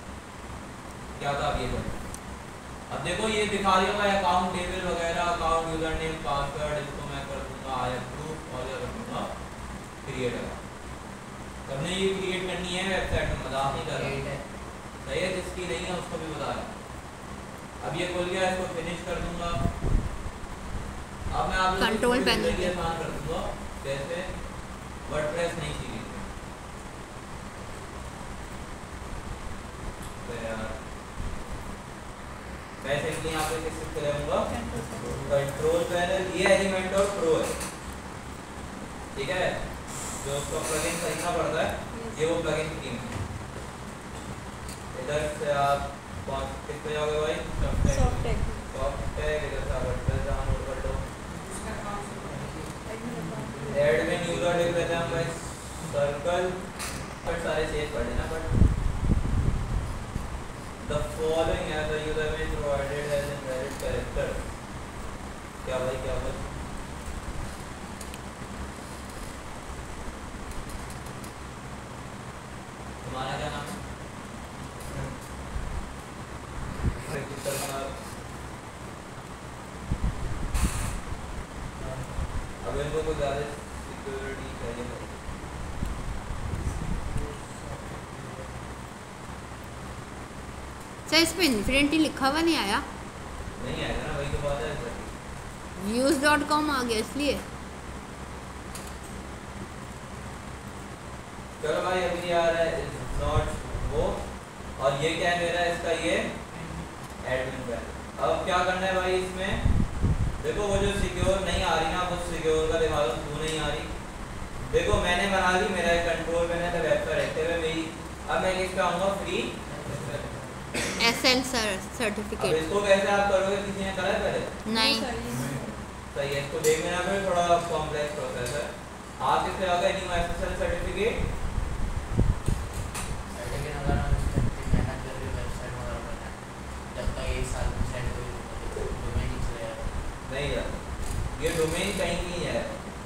क्या था अब ये तो, अब देखो ये दिखा दिया होगा अकाउंट टेबल वगैरह, अकाउंट यूजर नेम पासवर्ड, इसको मैं कर दूंगा आई अप्रूव और कर दूंगा क्रिएट अकाउंट। हमने ये क्रिएट करनी है वेबसाइट में, मजाक नहीं कर रहा है, सही है, जिसकी नहीं है उसको भी बता रहा। अब ये खुल गया, इसको फिनिश कर दूंगा, अब मैं आप लोगों कंट्रोल की पैनल जिंदगी पे। आसान कर दूंगा। जैसे वर्डप्रेस नहीं सीरीज में तो यार मैं सिंपली यहाँ पे किस पे रहूँगा कंट्रोल पैनल, ये एलिमेंट और प्रो है, ठीक है, जो उसका प्लगइन खरीदना पड़ता है, ये वो प्लगइन की टीम है। इधर से आप किस पे जाओगे भाई? सॉफ्टटेक इधर से आप वर्डप्रेस डाउनलोड कर लो, एडमिन यूजर लिख लेते हैं भाई, सर्कल पर सारे चेंज कर देना। But the following as the user में प्रोवाइडेड एज इनवैलिड कैरेक्टर, क्या भाई क्या भाई? तुम्हारा क्या नाम है? अब इनको कुछ ज़्यादा सिक्योरिटी चाहिए। सर इस पे इन्फिनिटी लिखा हुआ नहीं आया, नहीं आएगा ना, वही तो बात है सर। views.com आ गया इसलिए। चलो भाई अभी आ रहा है नॉट वो, और ये क्या है मेरा, इसका ये एडमिन पैनल। अब क्या करना है भाई इसमें, देखो वो जो सिक्योर नहीं आ रही ना, वो सिक्योर का दिखा दो, क्यों नहीं आ रही। देखो मैंने बना ली, मेरा कंट्रोल पैनल है, वेबसाइट एक्टिव है मेरी। अब मैं इस पे आऊँगा फ्री SL अब सर्टिफिकेट। इसको कैसे आप करोगे, किसी ने करा है पहले? नहीं सही है, इसको देख लेना फिर, थोड़ा कॉम्प्लेक्स प्रोसेस है। आप इससे आगे न्यू SSL सर्टिफिकेट अगर हम उसमें मेहनत करके वेबसाइट वगैरह बनाए, जब तक 1 साल में सेट हो डोमेन ही चले जाएगा, नहीं जाता, ये डोमेन कहीं नहीं है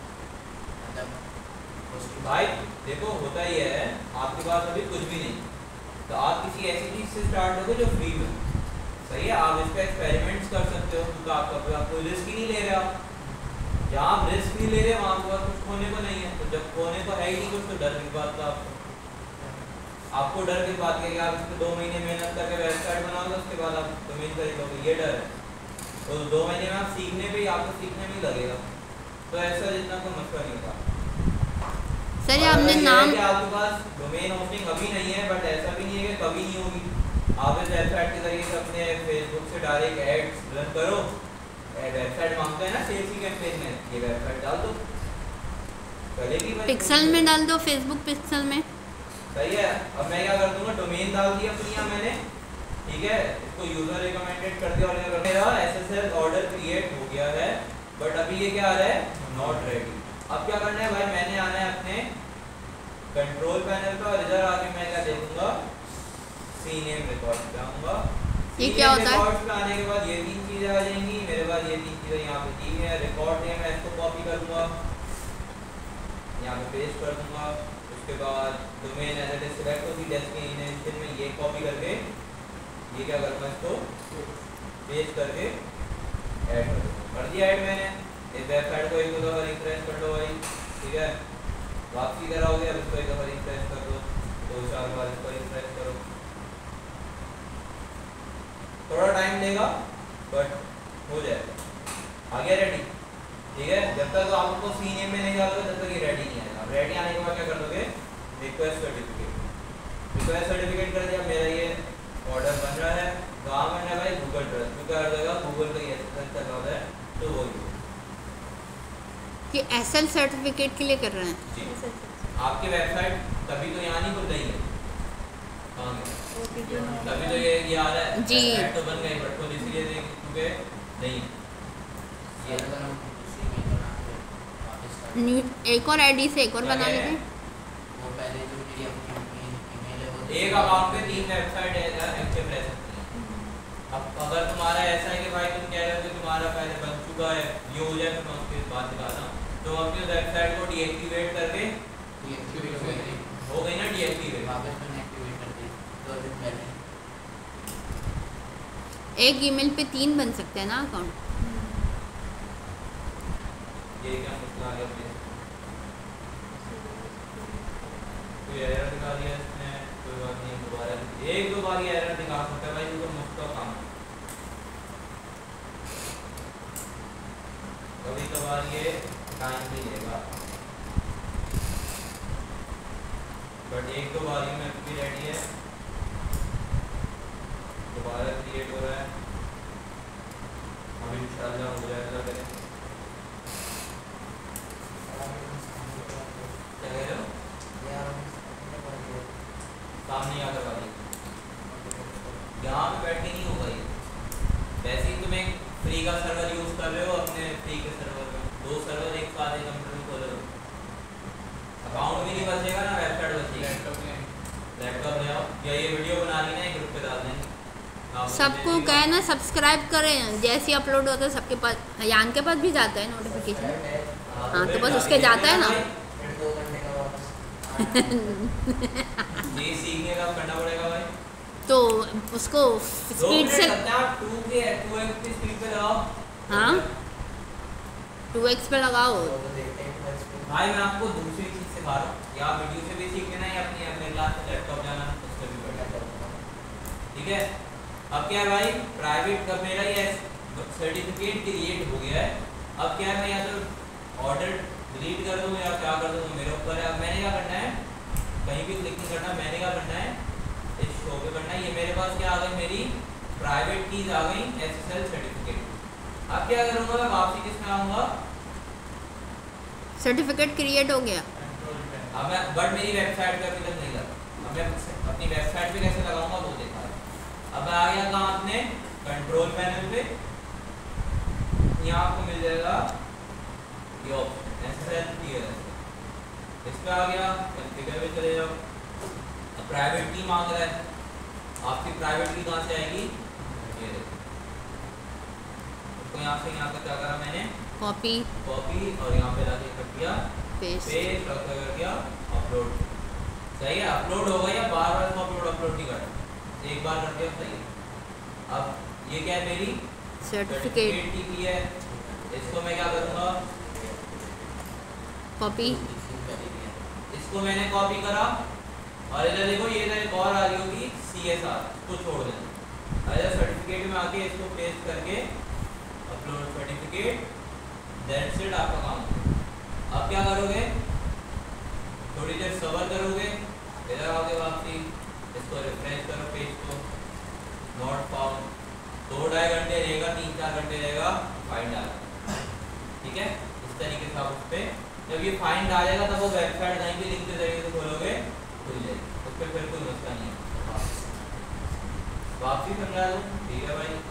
मतलब उसकी भाई। देखो होता ही है, आपके पास अभी कुछ भी नहीं, तो आप किसी ऐसी चीज से स्टार्ट करोगे जो फ्री में, सही है, आप इस पर एक्सपेरिमेंट्स कर सकते हो, क्योंकि आप कोई रिस्क ही नहीं ले रहे। आप जहाँ आप रिस्क नहीं ले रहे वहाँ आपके पास कुछ खोने को नहीं है, तो जब खोने को है ही नहीं कुछ, तो डर किस बात का आपको डर किस बात का कि आप इस पर 2 महीने मेहनत करके वेबसाइट बनाओगे, उसके बाद आप डोमेन खरीदोगे, ये डर है। तो 2 महीने में आप सीखने पे ही, आपको सीखने में ही लगेगा, तो ऐसा जितना कोई मसला नहीं होता। सर ये आपने नाम, कि आपके पास डोमेन होस्टिंग अभी नहीं है, बट ऐसा भी नहीं है कि कभी नहीं होगी। आप इस वेबसाइट के जरिए से अपने फेसबुक से डायरेक्ट एड्स रन करो, वेबसाइट मांगते हैं ना सेल्स की कैंपेन में, ये वेबसाइट डाल दो, चलेगी भाई। पिक्सल में डाल दो, फेसबुक पिक्सल में। सही है। अब मैं क्या कर दूंगा, डोमेन डाल दिया अपनी यहाँ मैंने, ठीक है, इसको यूजर रिकमेंडेड कर दिया, और मेरा SSL ऑर्डर क्रिएट हो गया है, बट अभी ये क्या आ रहा है, नॉट रेडी। अब क्या करना है भाई, मैंने आना है अपने कंट्रोल पैनल पर, इधर आके मैं क्या देखूंगा, सीनेम रिकॉर्ड पे आऊंगा। ये क्या होता है? रिकॉर्ड पे आने के बाद ये 3 चीजें आ जाएंगी मेरे पास, ये 3 चीजें यहाँ पे दी है। रिकॉर्ड नेम है, इसको कॉपी करूंगा, यहाँ पे पेस्ट कर दूंगा। उसके बाद domain as it is select होगी, डेस्टिनेशन में ये कॉपी करके, ये क्या करूँगा, इसको पेस्ट करके ऐड कर दिया। ऐड मैंने इस वेबसाइट को एक दो दफ़ा रिफ्रेश कर लो भाई, ठीक है, वापसी कराओगे, अब इसको एक दफ़ा रिफ्रेश कर दो, 2-4 बार इसको रिफ्रेश करो, थोड़ा टाइम लेगा बट हो जाएगा। आ गया रेडी, ठीक है। जब तक आप उसको सीनेम में नहीं डालोगे तब तक ये रेडी नहीं आएगा। रेडी आने के बाद क्या कर दोगे, रिक्वेस्ट सर्टिफिकेट कर दिया, मेरा ये ऑर्डर बन रहा है। कहाँ बन रहा है भाई, गूगल ट्रस्ट, क्योंकि हर जगह गूगल का ये चल रहा है, तो वो कि SL सर्टिफिकेट के लिए कर रहे हैं। जी। आपकी वेबसाइट तभी तो यहाँ नहीं खुल रही है, कहाँ गया? तभी तो ये आ रहा है जी। वेबसाइट तो बन गई, बट खुद इसलिए क्योंकि नहीं है। ये अगर हम उसी में बना के वापस कर न्यू एक और आईडी से एक और क्या बना है? लेते हैं। वो पहले जो मेरी अपनी ईमेल है वो एक अकाउंट पे 3 वेबसाइट एक्टिव रह सकती है। अब अगर तुम्हारा ऐसा है कि भाई तुम कह रहे हो कि तुम्हारा पहले बन चुका है, ये हो जाए, तो मैं उसके बाद दिखाता हूँ। तो अपनी वेबसाइट को डीएक्टिवेट करके, डीएक्टिवेट हो गई, हो गई ना डीएक्टिवेट, वापस मैंने एक्टिवेट कर दी 2 दिन पहले। एक ईमेल पे 3 बन सकते हैं ना अकाउंट। ये क्या मसला आ गया अपने, कोई एरर दिखा दिया इसने, कोई बात नहीं, दोबारा 1-2 बार ये एरर दिखा सकता है भाई, तो मुफ्त का काम है। अब ये टाइम भी लेगा, बट एक दो बारी में भी रेडी है, दोबारा क्रिएट हो रहा है, अब इंशाल्लाह हो जाएगा। करें क्या कह रहे हो? सामने आकर वाली यहाँ पे बैठ के नहीं होगा ये, वैसे ही तुम एक फ्री का सर्वर यूज कर रहे हो अपने फ्री के सर्वर में, दो सर्वर एक साथ एक कंप्यूटर में खोले हो, अकाउंट भी नहीं बचेगा ना वेबसाइट बचेगी। लैपटॉप ले आओ या ये वीडियो बना ली ना ग्रुप पे डाल देंगे, सबको कहे ना सब्सक्राइब करें, जैसे ही अपलोड होता है सबके पास, यान के पास भी जाता है नोटिफिकेशन। हाँ तो बस उसके जाता है ना। ये सीखने का करना पड़ेगा भाई, तो उसको स्पीड से 2x की स्पीड पे लगाओ। हाँ 2x पे लगाओ। भाई मैं आपको दूसरी चीज सिखा रहा हूँ, या वीडियो से भी सीख लेना या अपने अपने क्लास में लैपटॉप जाना उससे भी बढ़िया, ठीक है। अब क्या है भाई, प्राइवेट का मेरा ये सर्टिफिकेट क्रिएट हो गया है, अब क्या है मैं या तो ऑर्डर डिलीट कर दूँ या क्या कर दूँ मेरे ऊपर है। अब मैंने क्या करना है, कहीं भी क्लिक नहीं करना, मैंने क्या करना है इस शो पे करना है। ये मेरे पास क्या आ गई, मेरी प्राइवेट कीज आ गई SSL सर्टिफिकेट। अब क्या करूँगा मैं, वापसी किसमें आऊँगा, सर्टिफिकेट क्रिएट हो गया। अब मैं बट मेरी वेबसाइट पे अभी तक नहीं लगा, अब मैं अपनी वेबसाइट पे कैसे लगाऊंगा वो देखा है। अब मैं आ गया कहाँ अपने कंट्रोल पैनल पे, यहाँ आपको मिल जाएगा ये ऑप्शन SSL TLS, इस पे आ गया, कॉन्फ़िगर में चले जाओ। अब प्राइवेट की मांग रहा है, आपकी प्राइवेट की कहाँ से आएगी, ये देखो, तो यहाँ से यहाँ तक क्या करा मैंने, कॉपी और यहाँ पे लाके कर दिया पेस्ट। कर दिया अपलोड। सही है, अपलोड हो गया, बार बार अपलोड नहीं करना, एक बार कर दिया सही है। अब ये क्या है, मेरी सर्टिफिकेट की है, इसको मैं क्या करूँगा, कॉपी, इसको मैंने कॉपी करा, और इधर देखो ये इधर एक और आ रही होगी CSR, को छोड़ देना। अगर सर्टिफिकेट में आके इसको पेस्ट करके अपलोड सर्टिफिकेट, दैट्स इट, आपका काम। अब क्या करोगे, थोड़ी देर सबर करोगे, इधर आओगे वापसी, इसको रिफ्रेश करो पेज को, नॉट फाउंड, 2-2.5 घंटे रहेगा, 3-4 घंटे रहेगा, फाइंड आ जाएगा, ठीक है। इस तरीके से आप उस पर जब ये फाइंड आ जाएगा तब वो वेबसाइट कहीं भी लिंक के जरिए से खोलोगे खुल जाएगी, उस पर फिर कोई मसला नहीं है। वापसी समझा दूँ, ठीक है भाई।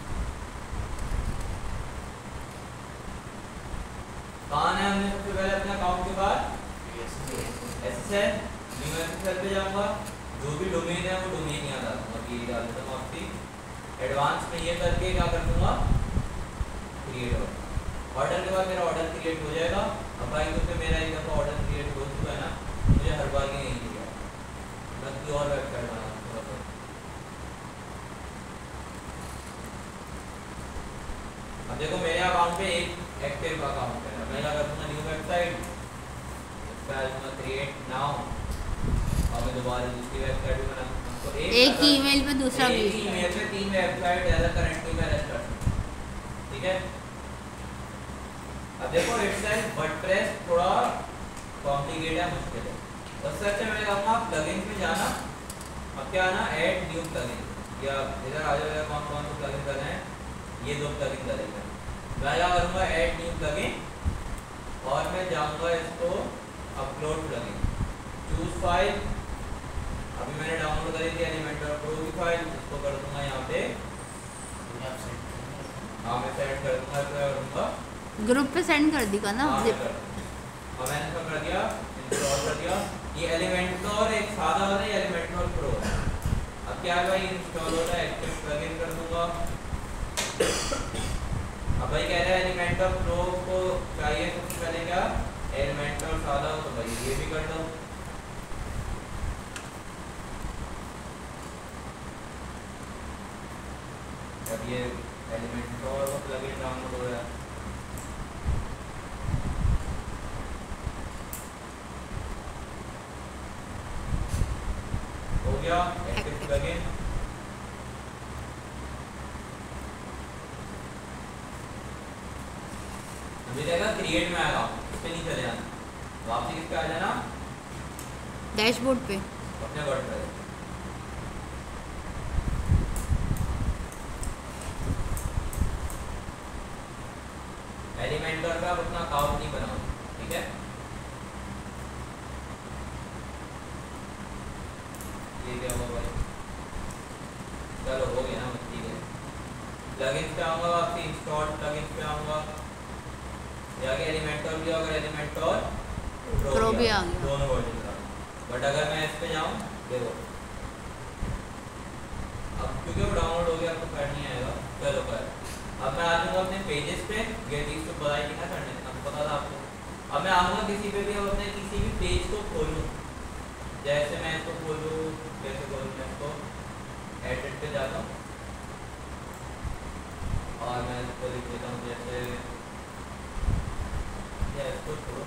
कहाँ है हमने सबसे पहले अपने अकाउंट के बाद SSL, न्यू SSL पे जाऊँगा, जो भी डोमेन है वो डोमेन यहाँ डाल दूँगा, ये डाल देता हूँ आपकी एडवांस में, ये करके क्या कर दूँगा क्रिएट ऑर्डर के बाद मेरा ऑर्डर क्रिएट हो जाएगा। अब भाई क्योंकि मेरा एक दफ़ा ऑर्डर क्रिएट हो चुका है ना, मुझे हर बार ही नहीं दिया, बल्कि और वेबसाइट बना थोड़ा। अब देखो मेरे अकाउंट पे एक एक्टिव अकाउंट है, मैं क्या कर दूँगा न्यू वेबसाइट, क्रिएट नाउ, और मैं दोबारा दूसरी वेबसाइट भी बना सकता हूँ। एक ही ईमेल पे दूसरा भी, एक ही ईमेल पे 3 वेबसाइट एज करेंटली मैं रन कर सकता हूँ, ठीक है। अब देखो इट्स वर्डप्रेस थोड़ा कॉम्प्लिकेटेड है, मुश्किल है, बस सच है। मैं कहूँगा आप प्लगइन्स में जाना, अब क्या आना, ऐड न्यू प्लगइन, या इधर आ जाएगा कौन कौन से प्लगइन करना है, ये 2 प्लगइन करेंगे। मैं क्या करूँगा, ऐड न्यू प्लगइन, और मैं जाऊँगा इसको अपलोड प्लगइन, चूज फाइल, अभी मैंने डाउनलोड करी थी एलिमेंटर प्रो की फाइल, इसको कर दूँगा यहाँ पे, हाँ मैं सेट कर दूँगा, क्या करूँगा ग्रुप पे सेंड कर देगा ना। और मैंने क्या कर दिया, इंस्टॉल कर दिया। ये एलिमेंटर एक सादा वाला है, एलिमेंटर प्रो। अब क्या है भाई, इंस्टॉल हो रहा है, एक्टिव प्लगइन कर दूंगा। अब भाई कह रहा है एलिमेंटर प्रो को चाहिए सबसे पहले क्या, एलिमेंटर सादा हो, तो भाई ये भी कर दो। अब ये एलिमेंटर प्लगइन डाउनलोड हो रहा है, हो गया एक्टिव प्लगइन। मुझे देखा क्रिएट में आएगा, इस पे नहीं चले जाना, वापसी किस पे आ जाना, डैशबोर्ड पे। अपने वर्डप्रेस। एलिमेंटर का अपना अकाउंट नहीं बनाओ, ठीक है। ये क्या हुआ भाई, चलो हो गया ना, ठीक है। प्लगइन्स पे आऊँगा, वापसी इंस्टॉल प्लगइन्स पे आऊँगा, जाके एलिमेंटर भी, अगर एलिमेंटर प्रो भी आ गया। दोनों वर्जन का। बट अगर मैं इस पे जाऊँ, देखो अब क्योंकि वो डाउनलोड हो गया तो फाइल नहीं आएगा। चलो कर, अब मैं आ जाऊँगा अपने पेजेस पे, ये चीज़ तो बताई थी ना करने, अब पता था आपको। अब मैं आऊँगा किसी पे भी, अपने किसी भी पेज को खोलूँ, जैसे मैं इसको खोलूँ, कैसे खोलूँ, मैं इसको एडिट पे जाता हूँ और मैं इसको लिख देता हूँ, जैसे या इसको छोड़ो,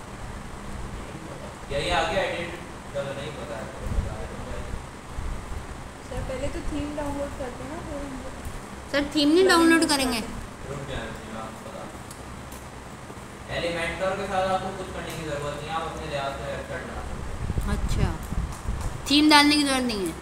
यही आगे एडिट, चलो नहीं पता है तो बता दूँगा। सर पहले तो थीम डाउनलोड करते हैं ना, फिर हम लोग सर थीम नहीं डाउनलोड करेंगे? रुक जाना चाहिए, आपको पता। एलिमेंटर के साथ आपको कुछ करने की ज़रूरत नहीं है, आप अपने लिहाज से वेबसाइट बना सकते हैं। अच्छा, थीम डालने की जरूरत नहीं है।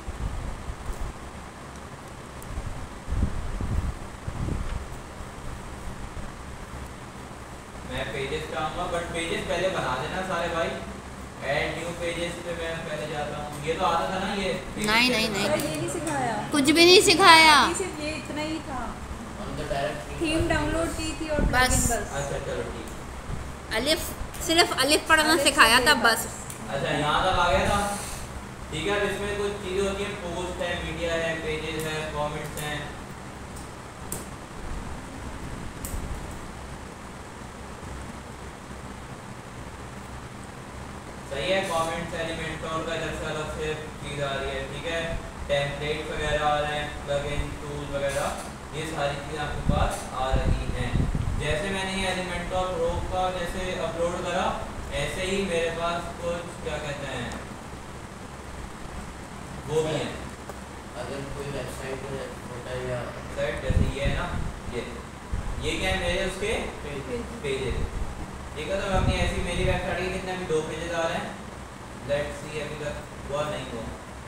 मैं पेजेस पे आऊँगा, बट पेजेस पहले बना देना सारे भाई। ऐड न्यू पेजेस पे मैं पहले जाता हूँ, ये तो आता था ना ये नहीं, नहीं, नहीं। सर ये नहीं सिखाया, कुछ भी नहीं सिखाया। अभी सिर्फ ये इतना ही था, हम तो डायरेक्ट थीम डाउनलोड की थी और बस। plugin बस। अच्छा चलो ठीक। अलिफ, सिर्फ अलिफ पढ़ना अलिफ से सिखाया था लेकर। बस। अच्छा यहाँ तक आ गया था, ठीक है। अब इसमें कुछ चीज़ें होती हैं, पोस्ट है, मीडिया है, पेजेस है, कमेंट्स हैं। सही है, कमेंट्स एलिमेंट और का इधर से अलग से चीज़ आ रही है, ठीक है। टेम्पलेट वगैरह आ रहे हैं, प्लगइन टूल वगैरह, ये सारी चीज़ें आपके पास आ रही हैं। जैसे मैंने ये एलिमेंट और प्रो का जैसे अपलोड करा, ऐसे ही मेरे पास कुछ क्या कहते हैं वो भी है अगर कोई वेबसाइट होता है या वेबसाइट, जैसे ये है ना, ये क्या है मेरे उसके पेजेस, ठीक है। तो मैं अपनी ऐसी मेरी वेबसाइट के कितने अभी 2 पेजेस आ रहे हैं, लेट्स सी अभी तक हुआ नहीं हुआ।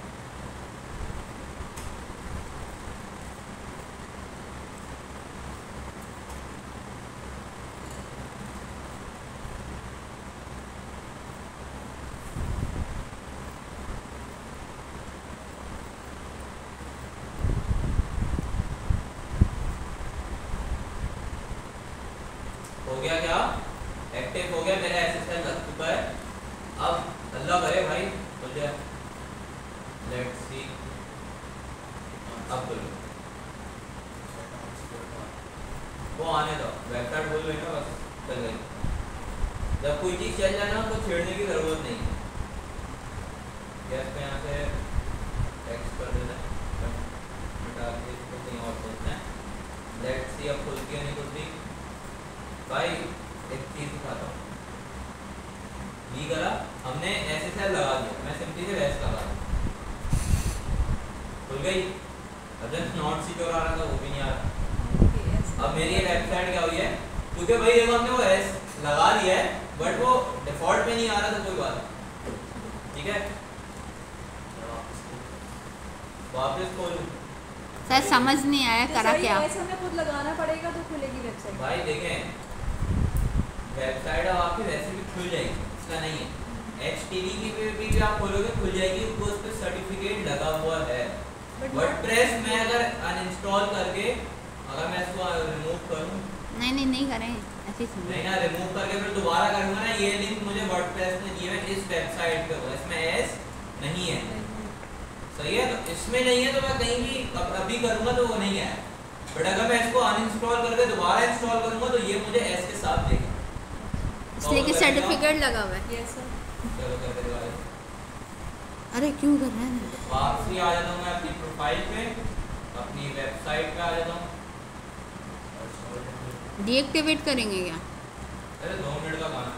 हो गया क्या, एक्टिव हो गया, मेरा एसएसएल लग चुका है। अब अल्लाह करे भाई हो जाए, लेट्स सी। अब बोलो, वो आने दो, वेबसाइट बोल रही ना, बस चल गई। जब कोई चीज़ चल जाए ना तो छेड़ने की ज़रूरत नहीं है। गैस पे यहाँ से टेक्स्ट कर देना है, हटा के इसको कहीं और देना है। लेट्स सी अब खुलती है नहीं खुलती। भाई एक चीज़ दिखाता हूँ, ये करा हमने एसएसएल लगा दिया, मैं सिंपली से रेस्ट लगा दिया, खुल गई। अब जब नॉट सिक्योर आ रहा था वो भी नहीं आ रहा। अब मेरी ये वेबसाइट क्या हुई है, क्योंकि भाई देखो हमने वो एस लगा दिया है, बट वो डिफॉल्ट पे नहीं आ रहा था, कोई बात नहीं, ठीक है। वापस खोलूँ, सर समझ नहीं आया तो करा सर ये क्या। ऐसे हमें खुद लगाना पड़ेगा तो खुलेगी वेबसाइट। भाई देखें वेबसाइट अब आपकी वैसे भी खुल जाएगी, इसका नहीं है। HTTP की पे भी आप खोलोगे खुल जाएगी, उसको उस पर सर्टिफिकेट लगा हुआ है। वर्डप्रेस में अगर अनइंस्टॉल करके, अगर मैं इसको रिमूव करूँ, नहीं नहीं नहीं करें, ऐसे ही नहीं ना, रिमूव करके फिर दोबारा करूँगा ना, ये लिंक मुझे वर्डप्रेस ने दिए है इस वेबसाइट पे, हुआ इसमें एस नहीं है, सही है। तो इसमें नहीं है तो मैं कहीं भी अभी करूँगा तो वो नहीं है, बट अगर मैं इसको अनइंस्टॉल करके दोबारा इंस्टॉल करूँगा तो ये मुझे एस के साथ देगा, इसलिए कि सर्टिफिकेट लगा हुआ है। Yes sir. चलो करके दिखा दो। अरे क्यों कर रहे हैं? वापसी आ जाता हूँ मैं अपनी प्रोफाइल पे, अपनी वेबसाइट पे आ जाता हूँ। डीएक्टिवेट करेंगे क्या? अरे 2 मिनट का गाना,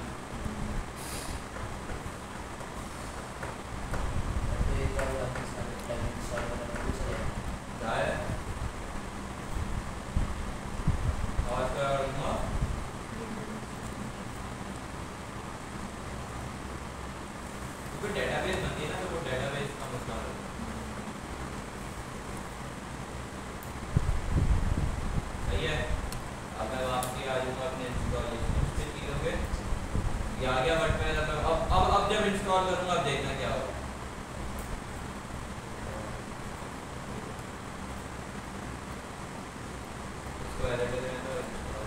क्या है आवाज का दूंगा, सही है। अब मैं वापसी आ जाऊँगा अपने इंस्टॉलेशन पे चीज़ों पे। ये आ गया वर्डप्रेस। अब जब इंस्टॉल करूँगा अब देखना क्या होगा। इसको ऐड कर देना तो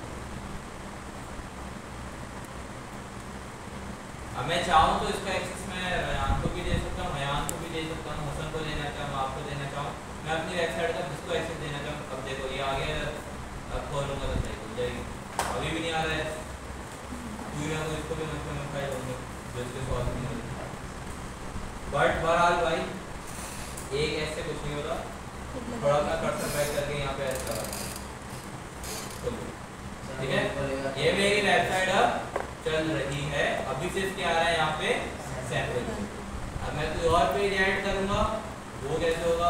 अब मैं चाहूँ तो इसका एक्सेस मैं रयान को भी दे सकता हूँ, हयान को भी दे सकता हूँ, हसन को देना चाहूँ, आपको देना चाहूँ, मैं अपनी वेबसाइट का जिसको एक्सेस देना चाहूँ। अब देखो ये आ गया, अब खोलूँगा तो सही हो जाएगी। अभी भी नहीं आ रहा है, कोई ना कोई इसको भी मैं फाइल होंगे जो इसके सॉल्व नहीं हो रहा। बट बहरहाल भाई एक ऐसे कुछ नहीं होता, थोड़ा सा कर्सर बैक करके यहाँ पे ऐसा ठीक है। ये मेरी वेबसाइट अब चल रही है, अभी सिर्फ क्या आ रहा है यहाँ पे सैंपल। अब मैं कोई और पेज ऐड करूँगा, वो कैसे होगा?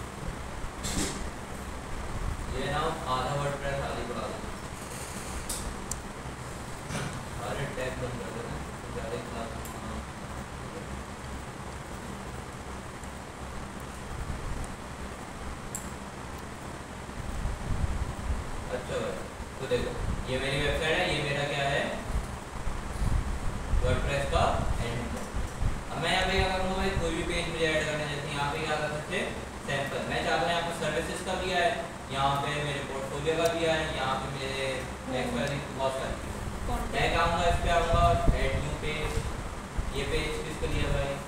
ये ना आधा वर्डप्रेस खाली बढ़ा दूँ, अरे टैग बंद कर देना ज़्यादा क्लास। अच्छा भाई तो देखो ये मेरी वेबसाइट है, ये मेरा क्या है वर्डप्रेस का एंड। अब मैं यहाँ पे क्या करूँगा भाई, कोई भी पेज मुझे ऐड करना है, जैसे यहाँ पे क्या कर सकते सैंपल, मैं चाहता हूँ यहाँ पे सर्विसेज का दिया है, यहाँ पे मेरे पोर्टफोलियो का दिया है, यहाँ पे मेरे नेक्स्ट वाली बहुत सारी। मैं क्या आऊँगा, इस पर आऊँगा ऐड न्यू पेज, ये पेज किसको दिया भाई।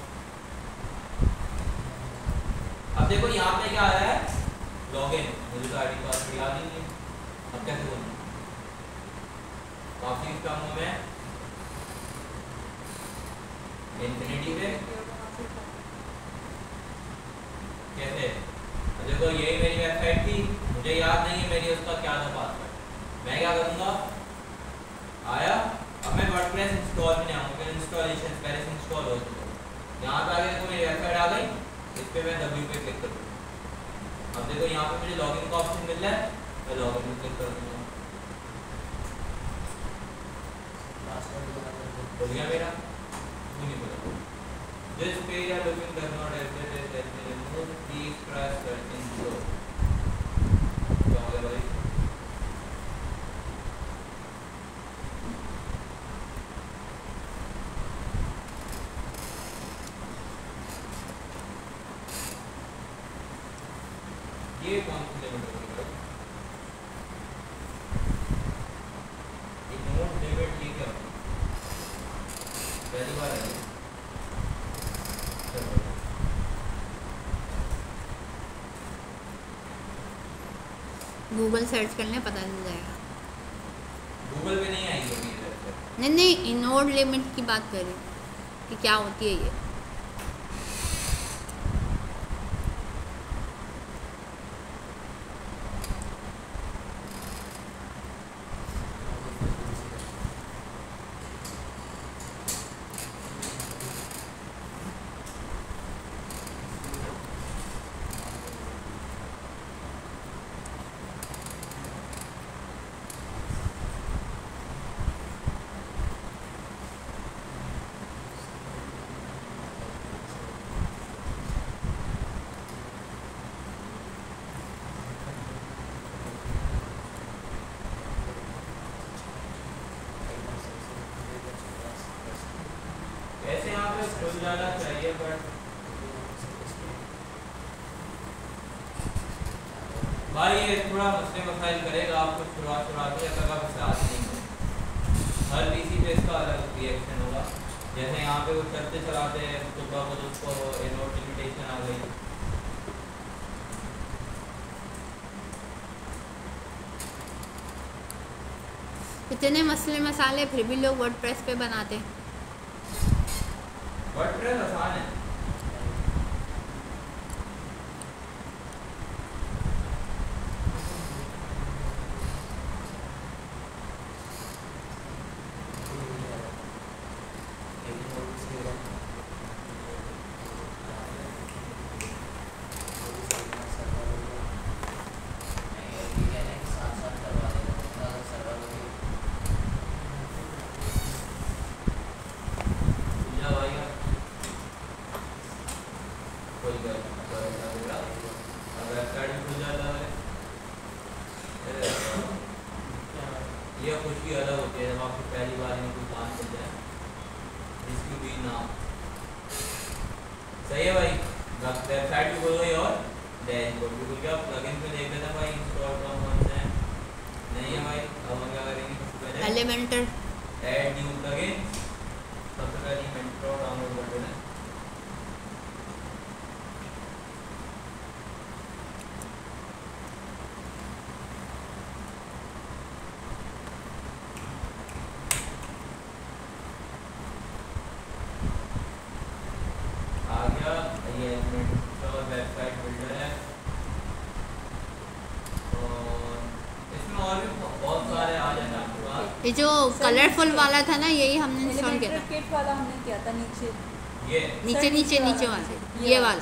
अब देखो यहाँ पे क्या आ रहा है लॉगिन, मुझे तो आईडी पासवर्ड याद ही नहीं है, अब कैसे बोलूँ। वापसी इसका हूँ मैं इन्फिनिटी पे, कैसे देखो यही मेरी वेबसाइट थी, मुझे याद नहीं है मेरी उसका क्या था पासवर्ड। मैं क्या करूँगा, आया अब मैं वर्डप्रेस इंस्टॉल में आऊँगा, इंस्टॉलेशन पहले से इंस्टॉल हो चुका है। यहाँ पे आगे देखो मेरी वेबसाइट आ गई, इस पर मैं W पे क्लिक कर दूँगा। अब देखो यहाँ पे मुझे लॉगिन का ऑप्शन मिल रहा है, मैं लॉगिन पे क्लिक कर दूँगा, हो गया मेरा। नहीं बोला this page are looking does not exist at the remove please press searching below. क्या हो गया भाई, ये कौन सी लिमिट होगी भाई, इग्नोर लिमिट ये क्या पहली बार है। गूगल सर्च करने पता नहीं जाएगा। गूगल पे नहीं आई होगी ये वेबसाइट। नहीं नहीं, इनोड लिमिट की बात करें कि क्या होती है ये। ऐसे यहाँ पे खुल जाना चाहिए बट भाई ये थोड़ा मसले मसाइल करेगा आपको शुरुआत में, ऐसा का विश्वास नहीं है। हर पीसी पे इसका अलग रिएक्शन होगा। जैसे यहाँ पे वो चलते चलाते हैं सुबह को उसको नोटिफिकेशन आ गई, इतने मसले मसाले फिर भी लोग वर्डप्रेस पे बनाते हैं। वर्डप्रेस आसान है। ये खुशी अलग होती है जब आपको पहली बार में कोई काम मिल जाए जिसकी भी ना सही है भाई। वेबसाइट भी खोलो और डैशबोर्ड भी खोल के आप प्लगइन में देख लेते हैं भाई इंस्टॉल कौन से हैं नहीं है भाई। अब हम क्या करेंगे सबसे पहले एलिमेंटर ऐड न्यू प्लगइन सबसे पहले एलिमेंटर डाउनलोड कर लेना है। आ गया ये एलिमेंटर वेबसाइट बिल्डर है और इसमें और भी बहुत सारे आ जाएंगे आपके पास। ये जो कलरफुल वाला था ना यही हमने इंस्टॉल किया एलिमेंटर था। किट वाला हमने किया था नीचे ये नीचे सर, नीचे नीचे नीचे वाला, वाला ये ये वाला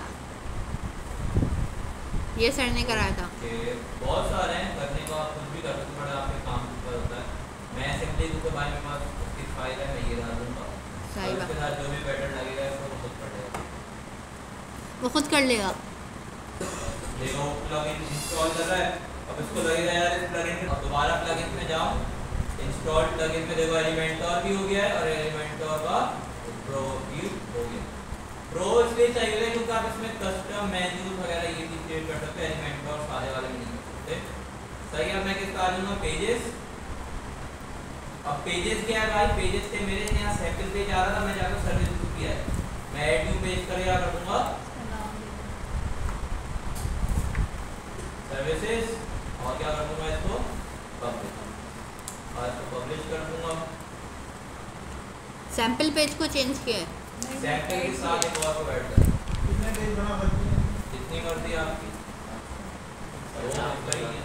ये सर ने कराया था। कि बहुत सारे हैं करने को आप कुछ भी कर सकते हो आपके काम के ऊपर होता है। मैं सिंपली क्योंकि भाई मेरे पास उसकी फाइल है मैं ये डाल दूँगा सही और बात उसके साथ जो भी पैटर्न लगेगा इसको वो खुद पड़ेगा वो खुद कर लेगा। देखो प्लगइन इंस्टॉल कर रहा है अब इसको लगेगा यार इस प्लगइन में अब दोबारा प्लगइन में जाओ इंस्टॉल प्लगइन में देखो एलिमेंटर भी हो गया है और एलिमेंटर का प्रो भी हो गया। प्रो इसलिए चाहिए होता है क्योंकि आप इसमें कस्टम मेन्यूज वगैरह ये भी क्रिएट कर सकते हैं एलिमेंटर और सारे वाले में नहीं कर सकते। सही है। मैं किसका आ जाऊँगा पेजेस। अब पेजेस क्या है भाई पेजेस से मेरे यहाँ सैंपल पेज आ रहा था मैं जाकर सर्विस किया है मैं ऐड न्यू पेज कर क्या कर दूँगा सर्विसेज और क्या कर दूंगा इसको पब्लिश और इसको पब्लिश कर दूंगा। सैंपल पेज को चेंज किया है। सैंपल के साथ एक और को ऐड कर कितने पेज बना सकते हैं? जितनी मर्जी आपकी वो आपका ही है।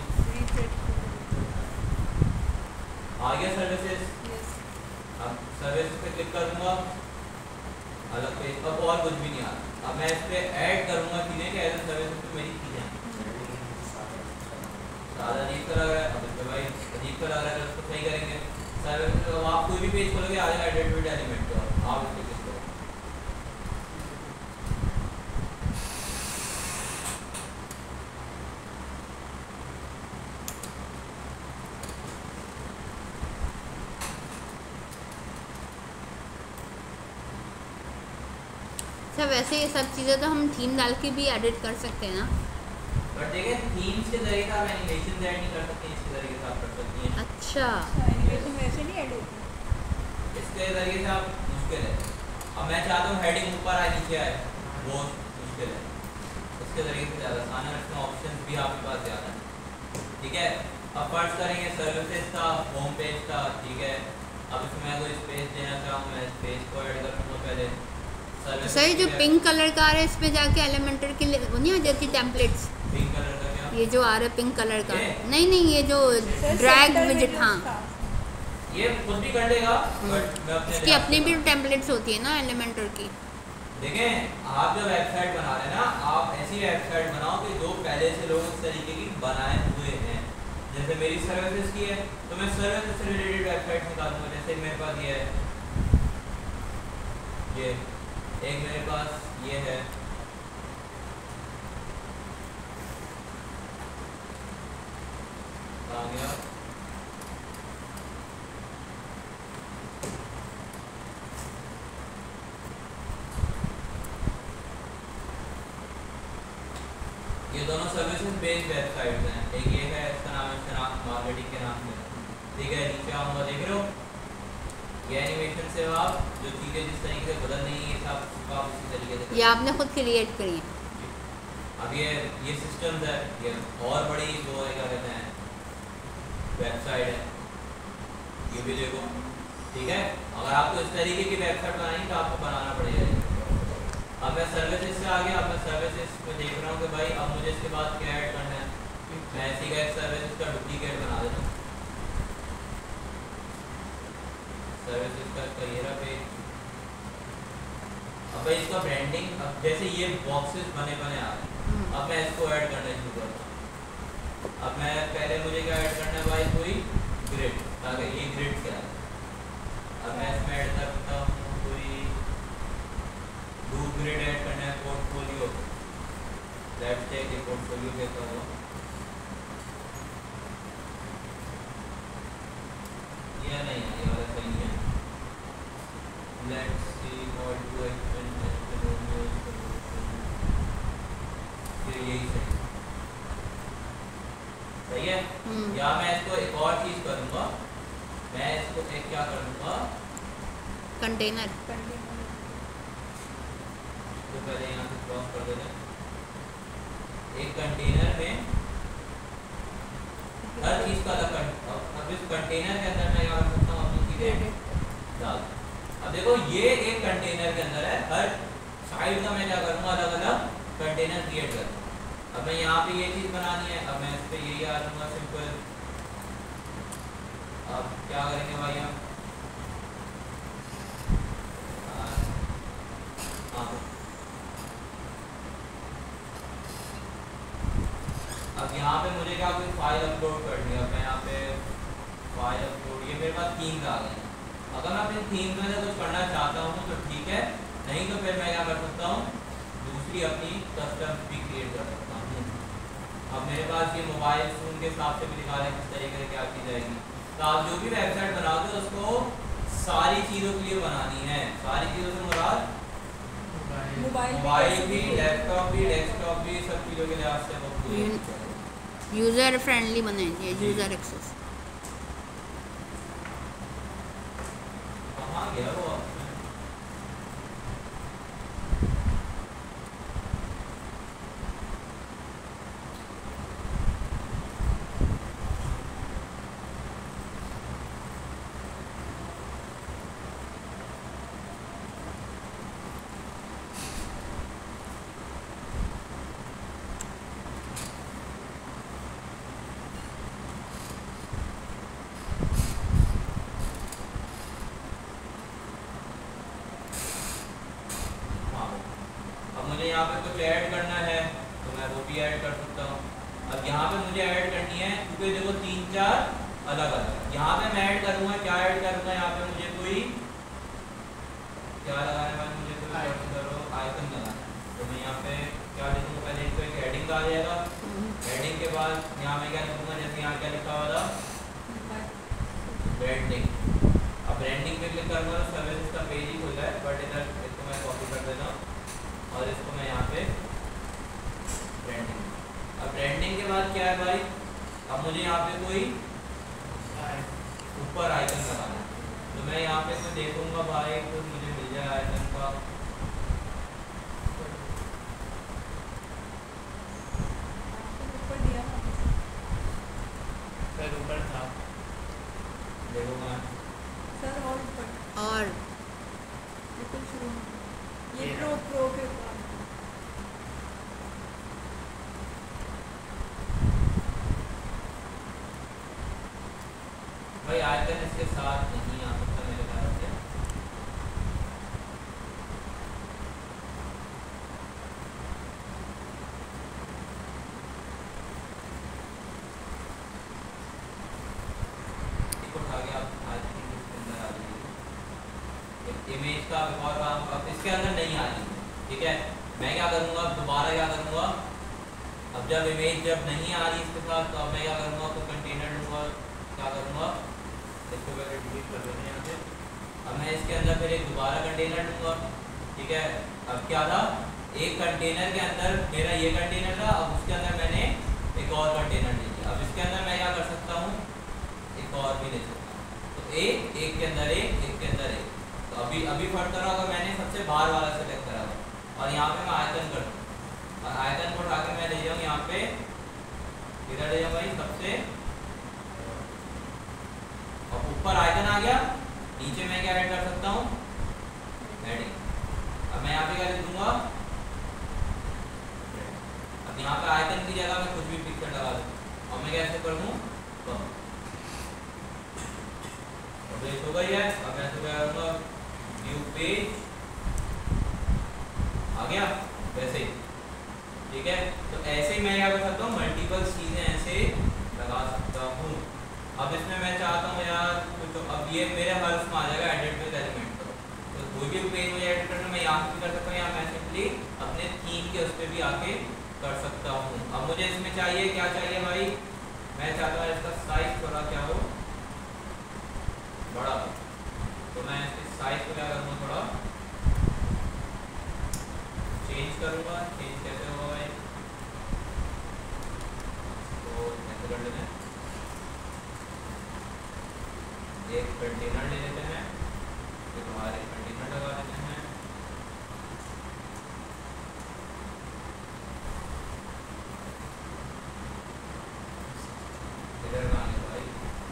आ गया सर्विसेज। अब सर्विस पे क्लिक कर दूंगा अलग पेज अब और कुछ भी नहीं आ रहा। अब मैं इस पे ऐड करूंगा चीजें कि एज सर्विस पे मेरी चीजें ज़्यादा अजीब का लग रहा है अब इसमें भाई अजीब का लग रहा है तो उसको सही करेंगे। सर्विस तो आप कोई भी पेज खोलोगे आ जाएगा एडिट एलिमेंट तो आप इस पे क्लिक करो। सर वैसे ये सब चीज़ें तो हम थीम डाल के भी एडिट कर सकते हैं ना। बट देखिए थीम्स के जरिए से आप एनिमेशन ऐड नहीं कर सकते इसके जरिए से आप कर सकती हैं। अच्छा एनिमेशन वैसे नहीं ऐड होती इसके जरिए से आप मुश्किल है। अब मैं चाहता हूँ हेडिंग ऊपर आए नीचे आए वो मुश्किल है। इसके जरिए से ज़्यादा आसान है इसमें ऑप्शन भी आपके पास ज़्यादा है। ठीक है अब फर्स्ट करेंगे सर्विसेज का होम पेज का। ठीक है अब इसमें मैं कोई स्पेस देना चाहूँ मैं स्पेस को ऐड कर दूँगा पहले। सर ये जो पिंक कलर का आ रहा है इस पे जाके एलिमेंटर की वो नहीं आ जाती टेम्पलेट्स पिंक कलर का क्या ये जो आ रहा है पिंक कलर का ये? नहीं ये जो ड्रैग विजेट हाँ ये खुद भी कर लेगा बट मैं अपने इसकी अपनी भी टेम्पलेट्स होती है ना एलिमेंटर की। देखें आप जो वेबसाइट बना रहे हैं ना आप ऐसी वेबसाइट बनाओ कि जो पहले से लोग इस तरीके की बनाए हुए हैं। जैसे मेरी सर्विसेज की है तो मैं सर्विसेज से रिलेटेड वेबसाइट निकालूंगा। जैसे मेरे पास ये है ये एक मेरे पास ये है आ गया ये दोनों सर्विसेज बेस्ड वेबसाइट्स हैं। एक ये है इसका नाम है शनाख्त मार्केटिंग के नाम से। ठीक है नीचे आऊँगा देख रहे हो ये एनिमेशन से आप जो चीज़ें जिस तरीके से बदल रही हैं सब आप उसी तरीके से ये आपने खुद क्रिएट करी है। अब ये सिस्टम्स है ये और बड़ी जो है क्या कहते हैं वेबसाइट है ये भी देखो। ठीक है अगर आपको इस तरीके की वेबसाइट बनानी तो आपको बनाना पड़ेगा। अब मैं सर्विसेज से आ गया। अब मैं सर्विसेज में देख रहा हूँ कि भाई अब मुझे इसके बाद क्या ऐड करना है। मैं ऐसी का एक सर्विसेज का डुप्लीकेट बना देता हूँ। सर्विसेज का करियर पेज अब भाई इसका ब्रांडिंग अब जैसे ये बॉक्सेस बने आ रहे हैं अब मैं इसको ऐड करना शुरू करता हूँ। अब मैं पहले मुझे क्या ऐड करना है भाई कोई ग्रिड ताकि ये ग्रिड क्या है। अब मैं इसमें ऐड करता हूँ कोई ग्रिड ऐड करना है portfolio let's take a portfolio देता हुआ या नहीं ये वाला सही है। Let's see what to expand यही सही है। या मैं इसको एक और चीज करूंगा, मैं इसको एक क्या करूंगा, कंटेनर तो पहले यहाँ से क्रॉस कर देते हैं। एक कंटेनर में हर चीज का अलग अब इस कंटेनर के अंदर मैं क्या कर सकता हूँ अपनी चीजें डाल। अब देखो ये एक कंटेनर के अंदर है, हर साइड का मैं क्या करूँगा अलग अलग कंटेनर क्रिएट करूँगा। अब मैं यहाँ पे ये चीज बनानी है, अब मैं इस पे यही आ जाऊंगा सिंपल। अब क्या करेंगे भाई हम, अब यहाँ पे मुझे क्या कोई फाइल अपलोड करनी है। अब मैं यहाँ पे फाइल अपलोड, ये मेरे पास थीम्स आ गए हैं। अगर मैं अपने थीम्स में से कुछ करना चाहता हूँ तो ठीक है, नहीं तो फिर मैं क्या कर सकता हूँ, दूसरी अपनी कस्टम भी क्रिएट कर सकता हूँ। अब मेरे पास ये मोबाइल फोन के हिसाब से भी दिखा रहे हैं किस तरीके से क्या की जाएगी। तो आप जो भी वेबसाइट बनाओगे उसको सारी चीज़ों के लिए बनानी है। सारी चीज़ों से मुराद मोबाइल भी, लैपटॉप भी, डेस्कटॉप भी, सब चीज़ों के लिहाज से वो यूज़र फ्रेंडली बने चाहिए, यूज़र एक्सेस। कहाँ गया वो? यहाँ पे कुछ ऐड करना है तो मैं वो भी ऐड कर सकता हूँ। अब यहाँ पे मुझे ऐड करनी है क्योंकि देखो 3-4 अलग अलग। यहाँ पे मैं ऐड करूँगा, क्या ऐड करूँगा, यहाँ पे मुझे कोई क्या लगाने वाला, मुझे कोई करो आइकन लगाना है। तो मैं यहाँ पे क्या लिखूँगा, पहले इसको एक हेडिंग आ जाएगा। हेडिंग के बाद यहाँ मैं क्या लिखूँगा, जैसे यहाँ क्या लिखा हुआ था ब्रांडिंग। अब ब्रांडिंग पे क्लिक करूँगा तो सर्विसेज का पेज ही खुल जाए, बट इधर इसको मैं कॉपी कर देता हूँ और इसको मैं यहाँ पे ब्रांडिंग। अब ब्रांडिंग के बाद क्या है भाई, अब मुझे यहाँ पे कोई ऊपर आइकन लगाना है। तो मैं यहाँ पे तो देखूंगा भाई कुछ मुझे मिल जाए आइकन का। सर ऊपर था, देखो मैं सर और ऊपर और बिल्कुल शुरू में ये ये प्रो प्रो के ऊपर भाई आइकन इसके साथ नहीं आ सकता मेरे ख्याल से। इसको उठा के आप आइकन इसके अंदर आ जाइए। इमेज का एक और काम अब इसके अंदर नहीं आ रही है, ठीक है। मैं क्या करूँगा, दोबारा क्या करूँगा, अब जब इमेज जब नहीं आ रही इसके साथ तो अब मैं क्या करूँगा, तो कंटेनर लूँगा, क्या करूँगा, इसको पहले डिलीट कर देते हैं यहाँ से। अब मैं इसके अंदर फिर एक दोबारा कंटेनर लूँगा, ठीक है। अब क्या था, एक कंटेनर के अंदर मेरा ये कंटेनर था, अब उसके अंदर मैंने एक और कंटेनर ले लिया। अब इसके अंदर मैं क्या कर सकता हूँ, एक और भी ले सकता हूँ। तो एक के अंदर एक के अंदर एक। तो अभी फर्क करो, अगर मैंने सबसे बाहर वाला सेलेक्ट करा हुआ और यहाँ पे मैं आइकन कर दूँ और आइकन को उठा के मैं ले जाऊँ यहाँ पे, इधर ले जाऊँ भाई सबसे, और ऊपर आइकन आ गया, नीचे मैं क्या ऐड कर सकता हूँ, हेडिंग। अब मैं यहाँ पे क्या लिख दूंगा, अब यहाँ पे आइकन की जगह मैं कुछ भी पिक्चर लगा दूँ और मैं कैसे कर दूँ, तो ये हो गई है। अब मैं तो क्या करूँगा, न्यू पेज आ गया वैसे ही, ठीक है। तो ऐसे ही मैं क्या कर सकता हूँ, मल्टीपल चीज़ें ऐसे लगा सकता हूँ। अब इसमें मैं चाहता हूँ यार कुछ, अब ये मेरे हर उसमें आ जाएगा एडिट विद एलिमेंट। तो कोई भी पेज मुझे एडिट करना मैं यहाँ पे भी कर सकता हूँ, या मैं सिंपली अपने थीम के उस पर भी आके कर सकता हूँ। अब मुझे इसमें चाहिए क्या चाहिए भाई, मैं चाहता हूँ इसका साइज थोड़ा क्या हो, एक कंटेनर ले लेते हैं, फिर बाहर एक कंटेनर लगा देते हैं। इधर कहाँ है भाई?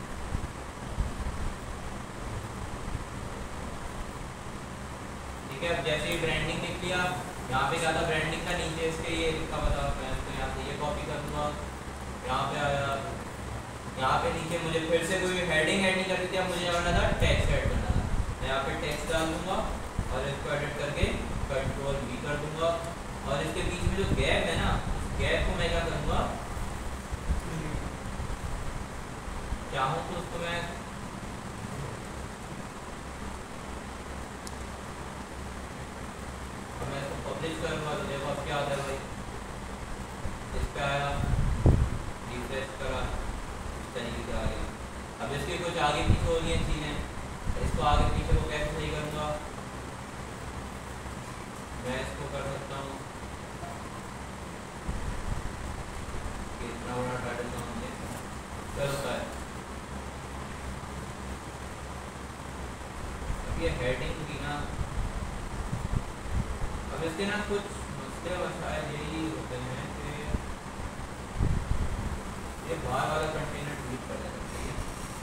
ठीक है, अब जैसे ही ब्रांडिंग लिख लिया, यहाँ पे क्या था ब्रांडिंग का, नीचे इसके ये लिखा हुआ था, मैं इसको यहाँ से ये कॉपी कर दूंगा, यहाँ पे आया, यहाँ पे नीचे मुझे फिर से कोई हेडिंग ऐड नहीं करनी थी, अब मुझे करना था टेक्स्ट ऐड करना था। मैं यहाँ पे टेक्स्ट डाल दूंगा और इसको एडिट करके कंट्रोल V कर दूंगा, और इसके बीच में जो गैप है ना, उस गैप को मैं क्या करूँगा, चाहूँ तो उसको मैं पब्लिश करूँगा, तो देखो अब क्या आता है भाई, इस पे आया, रिफ्रेश करा, इस तरीके से आ गया। अब इसके कुछ आगे पीछे हो रही हैं चीज़ें, इसको आगे पीछे को कैसे सही करूँगा, मैं इसको कर सकता हूँ कि इतना बड़ा टाइटल ना मुझे चलता है। अब ये हेडिंग की ना, अब इसके ना कुछ मसले मसाइल यही होते हैं कि ये बाहर वाला कंटेनर डिलीट कर देना चाहिए।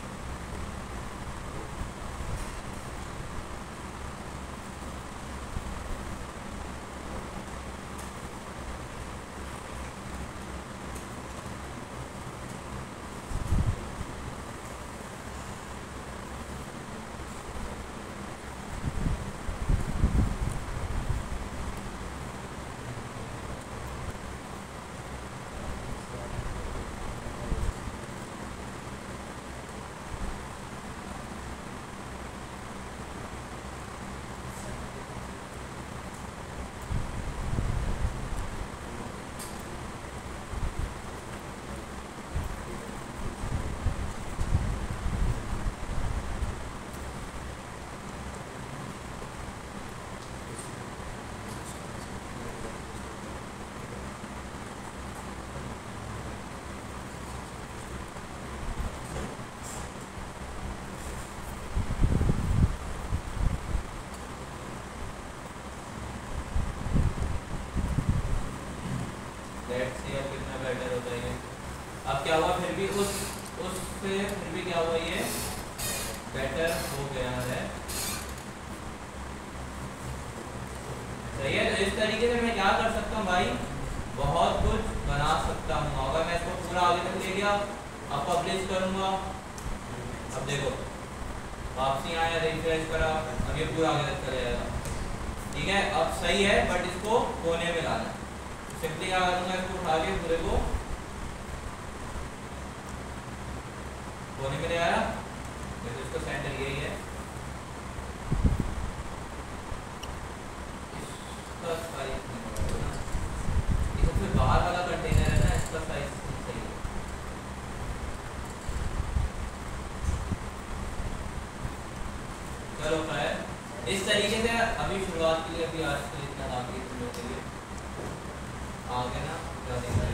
लेट्स सी अब कितना बेटर होता है ये। अब क्या हुआ, फिर भी उससे फिर भी क्या हुआ, ये बेटर हो गया है। सही है, तो इस तरीके से मैं क्या कर सकता हूँ भाई, बहुत कुछ बना सकता हूँ। अगर मैं इसको पूरा आगे तक ले गया, अब पब्लिश करूँगा, अब देखो वापसी आया, रिफ्रेश करा, अब ये पूरा आगे तक चला जाएगा। ठीक है, अब सही है, बट इसको कोने में लाना। सिंपली क्या करूँगा, इसको उठा के पूरे को कोने में ले आया, तो इसका सेंटर यही है, इसका साइज ना, ये सबसे बाहर वाला कंटेनर है ना, इसका साइज सही है। चलो खैर, इस तरीके से अभी शुरुआत के लिए, अभी आज के लिए इतना काफी है तुम लोगों के लिए। आगे ना क्या देखना